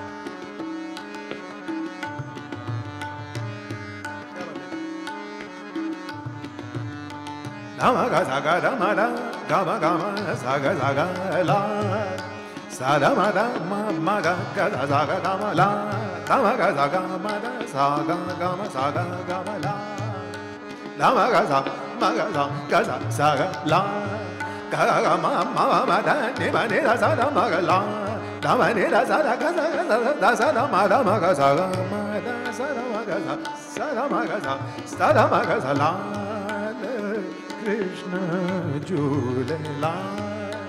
Speaker 2: धम ग सा ग धम ध गम गम सा ग सा ग ला सा ध म ध म म ग ग ध सा ग ग म ला धम ग सा ग म ध सा ग ग म सा ग ग म ला धम ग सा म ग सा ग सा सा ग ला ग ग म म म ध नि म नि ध सा ध म ग ला ध म नि ध सा ध ग सा ग सा ध सा ध म ध म ग सा ग म ध सा ध म ग सा सा ध म ग सा सा ध म ग सा ला कृष्ण झूले लाल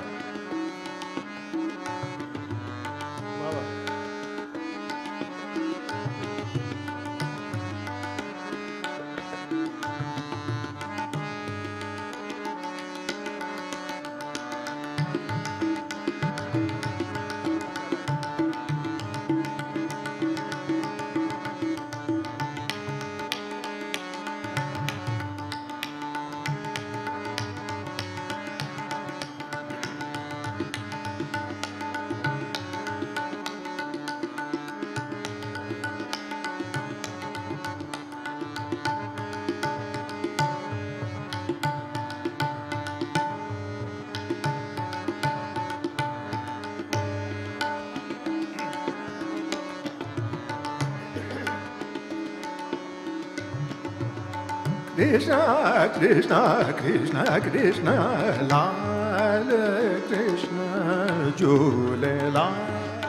Speaker 2: Krishna, Krishna, Krishna, Krishna, Lal, Krishna, Jule, Lal.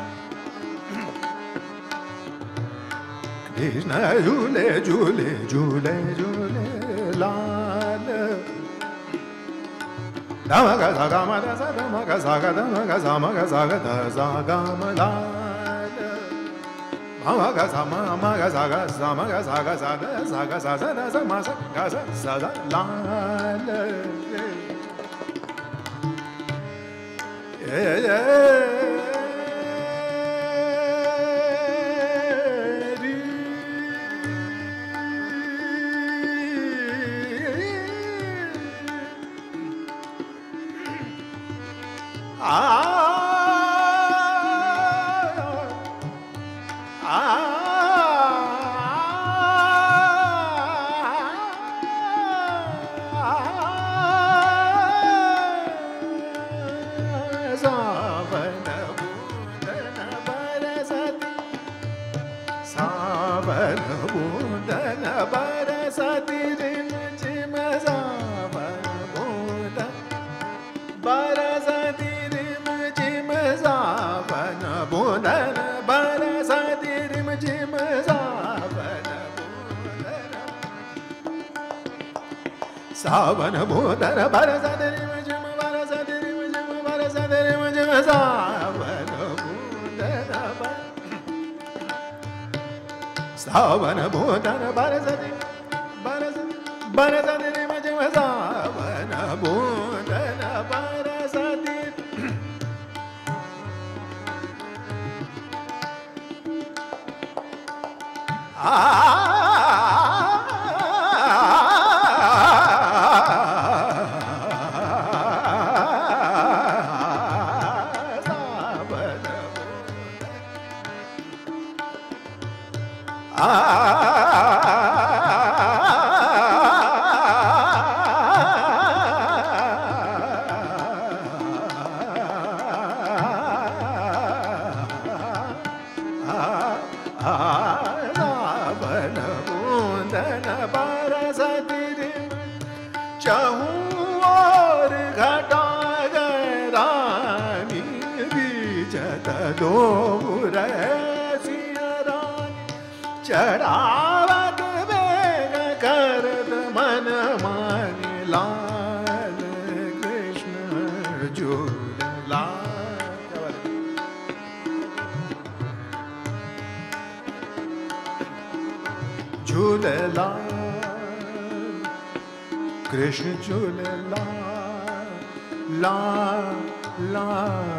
Speaker 2: Krishna, Jule, Jule, Jule, Jule, Lal. Damaga, Sagama, Damaga, Saga, Damaga, Samaga, Saga, Sagama, Lal. Amaga sama amaga saga samaga saga sada saga sada da sama saga sada la la yeah yeah ah सति रिम झिम सावन बूंद बरसती rim झिम सावन बूंदन बरसती rim झिम सावन बूंदन सावन बूंदन बरसती रिम झिम बरसती रिम झिम बरसती रिम झिम सावन बूंदन सावन बूंदन बरसती बरसती बरसती रिम झिम सावन बूंदन बरसती आ चढ़ावत वेग करत मन मानि लाल कृष्ण झूललाल झूललाल कृष्ण झूललाल ला ला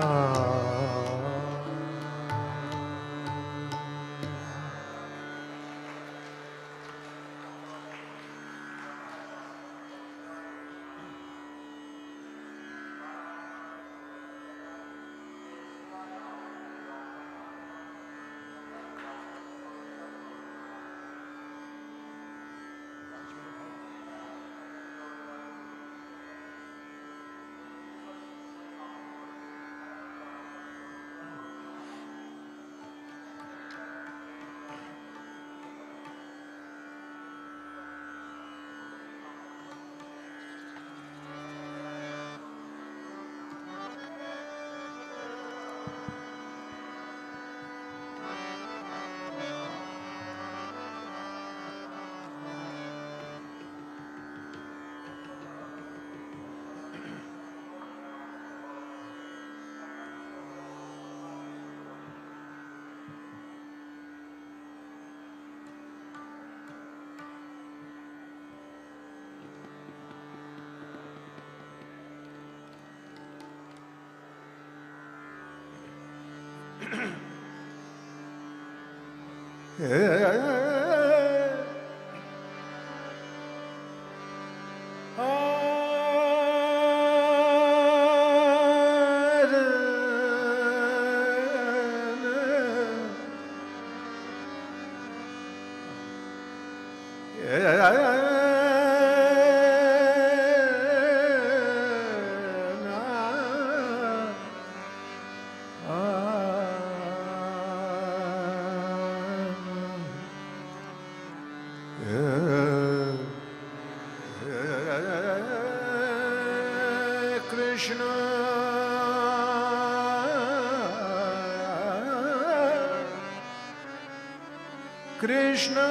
Speaker 2: Krishna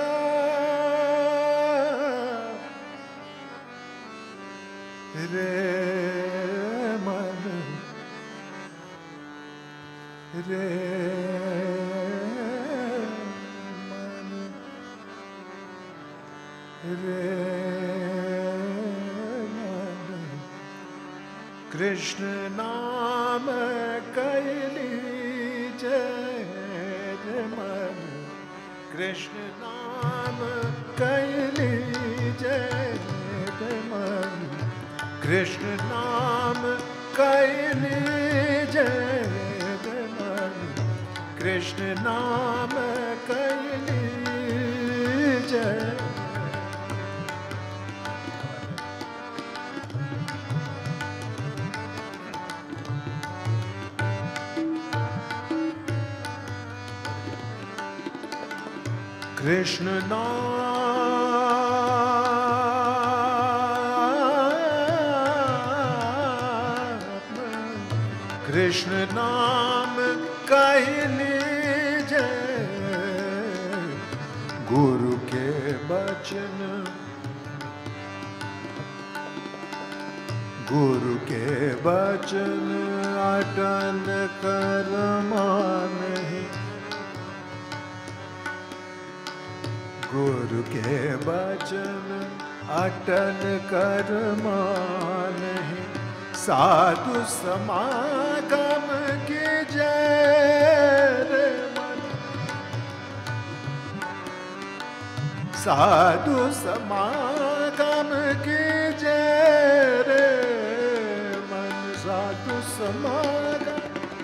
Speaker 2: Re Man Re Man Re Man Krishna Naam Kaili Jai Man Krishna Naam Kaili Jai Man Krishna Naam Kaili Jai Man Krishna Naam Kaili Jai Krishna Naam Krishna नाम कहलीजे, गुरु के बचन, गुरु के बचन अटल कर मानहि, गुरु के बचन अटल कर मानहि, साधु समागम की जय मन, साधु समागम की जय मन, साधु समागम,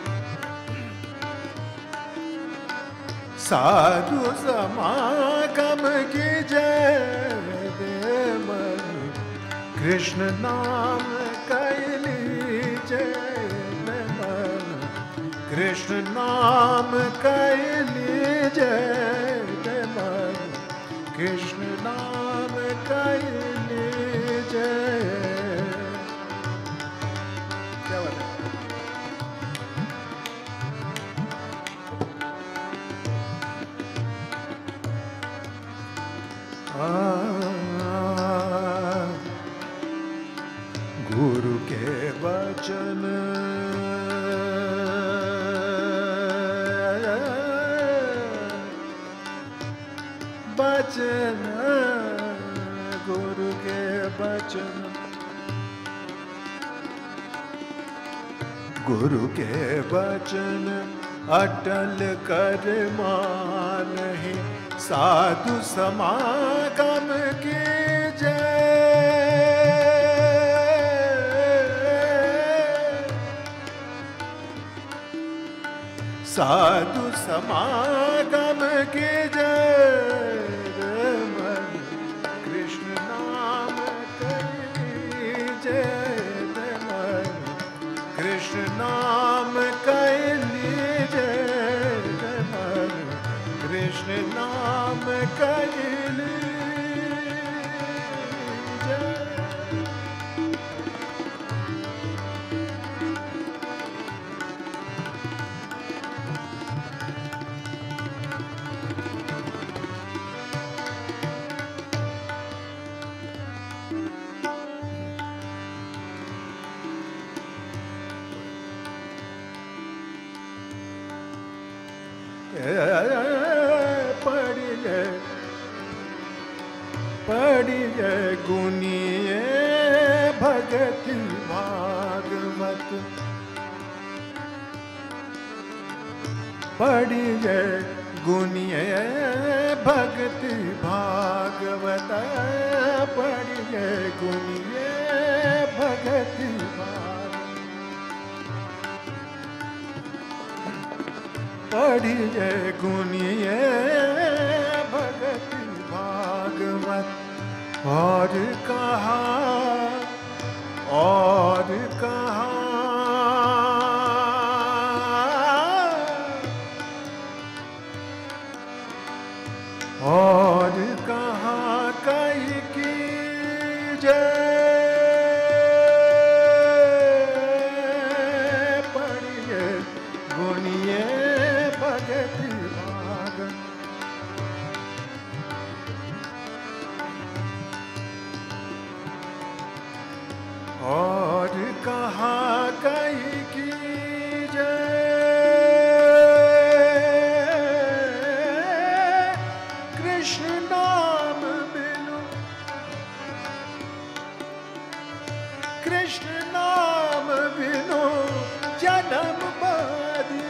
Speaker 2: साधु समागम की जय मन, कृष्ण नाम कहलीजे मन, कृष्ण नाम कहलीजे मन, कृष्ण नाम कहलीजे। क्या बात है? गुरु के वचन वचन, गुरु के वचन, गुरु के वचन अटल कर मानहि, साधु समागम की जय, साधु समागम की जय मन, कृष्ण नाम कहलीजे मन, कृष्ण नाम कहलीजे मन, कृष्ण नाम कहलीजे। पढ़िए पढ़िए गुनिए भगति भागवत, पढ़िए गुनिए भगति भागवत, पढ़िए गुनिए भगति भागवत, पढ़िए गुनिए भगति भागवत, और कहा और कहा और कहा कही की जय, पढ़िए गुनिए भगति भाग, और कहा कही की जय, कृष्ण नाम बिनु, कृष्ण नाम बिनु जन्म बाधी,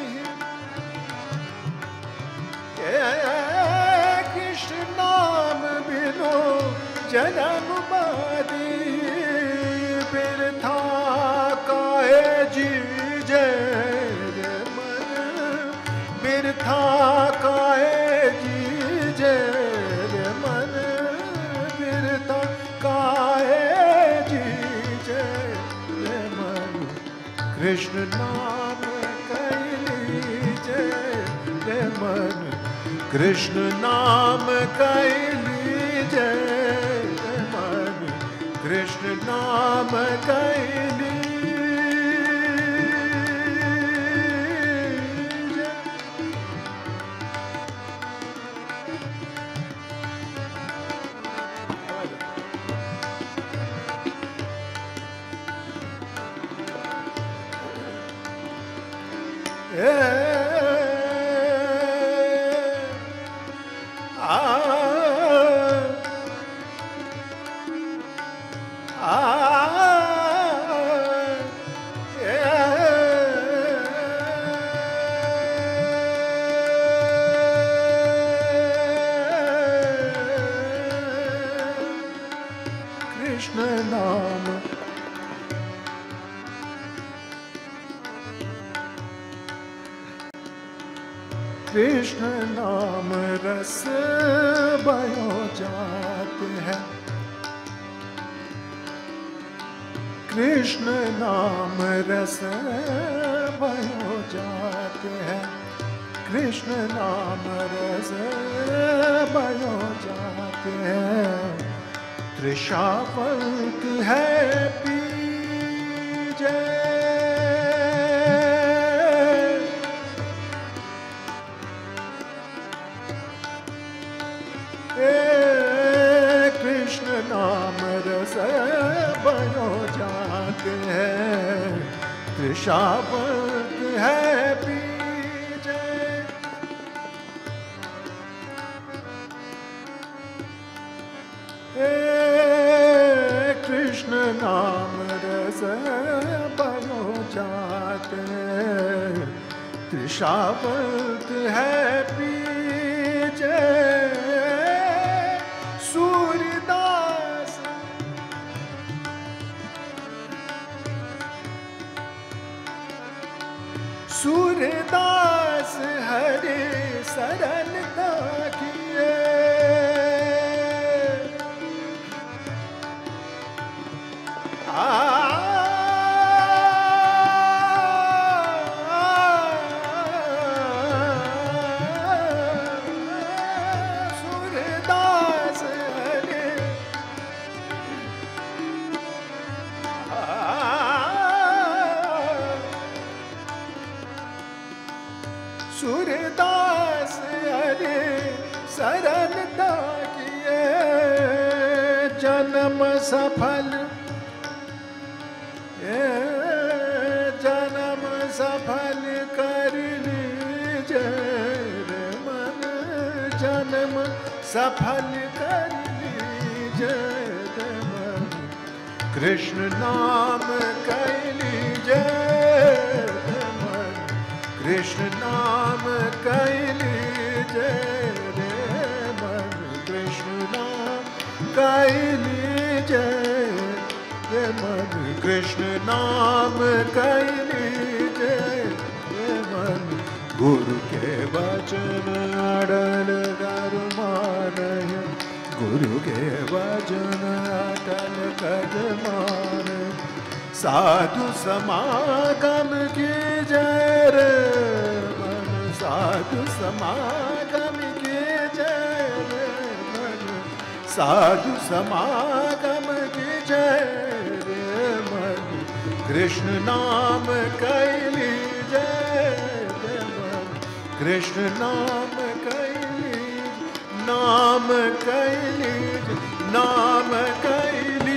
Speaker 2: कृष्ण नाम बिनु जन्म बाधी, बिरथा काहे जी जय मन, बिरथा काहे जी जय मन, बिरथा काहे जी जय मन, कृष्ण नाम कहलीजे मन, कृष्ण नाम कहलीजे मन, कृष्ण नाम कहलीजे कृष्ण नाम कृष्ण नाम रस बयो जाते हैं, कृष्ण नाम रस बयो जाते हैं, कृष्ण नाम रस बयो जाते हैं। त्रिशावंत है पीजे, कृष्ण नाम रस बयो जाते हैं, त्रिशावंत है पीजे। कृष्ण नाम रस बयो जाते हैं, त्रिशावंत है पीजे। सूरदास सूरदास हरे सरलता किए, सूरदास हरे सूरदास हरे सरलता किए। जन्म सफल जन्म सफल कर लीजे रे मन, जन्म सफल कर लीजे रे मन। कृष्ण नाम कह लीजे रे मन, कृष्ण नाम कह लीजे रे मन, कृष्ण नाम कह लीजे रे मन, कृष्ण नाम कह लीजे रे मन। गुरु के वचन अड़ल कर मानय, गुरु के वचन अटल कर मानय। साधु समागम की जय रे मन, साधु समागम की जय रे मन, साधु समागम की जय रे मन। कृष्ण नाम कह लीजे रे मन, कृष्ण नाम कह लीजे, नाम कह लीजे, नाम कह लीजे।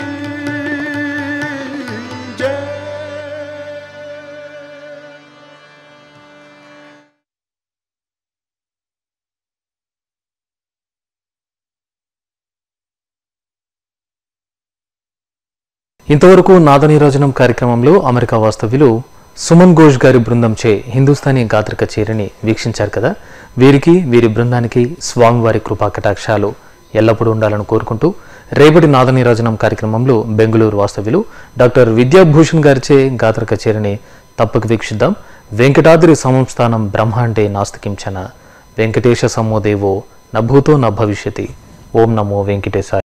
Speaker 1: ఇంతవరకు నాదనీరాజనం కార్యక్రమంలో అమెరికా వాస్తవ్యులు సుమన్ ఘోష్ గారి బృందంచే హిందుస్థానీ గాత్ర కచేరీని వీక్షించారు కదా. వీరికి వీరి బృందానికి స్వామివారి కృపా కటాక్షాలు ఎల్లప్పుడూ ఉండాలని కోరుకుంటూ రేపటి నాదనీరాజనం కార్యక్రమంలో బెంగళూరు వాస్తవ్యులు డాక్టర్ విద్యాభూషణ్ గారిచే గాత్ర కచేరీని తప్పక వీక్షిద్దాం. వెంకటాద్రి సంస్థానం బ్రహ్మాండే నాస్తికించన, వెంకటేశ సమోదేవో నభూతో న భవిష్యతి. ఓం నమో వెంకటేశాయ.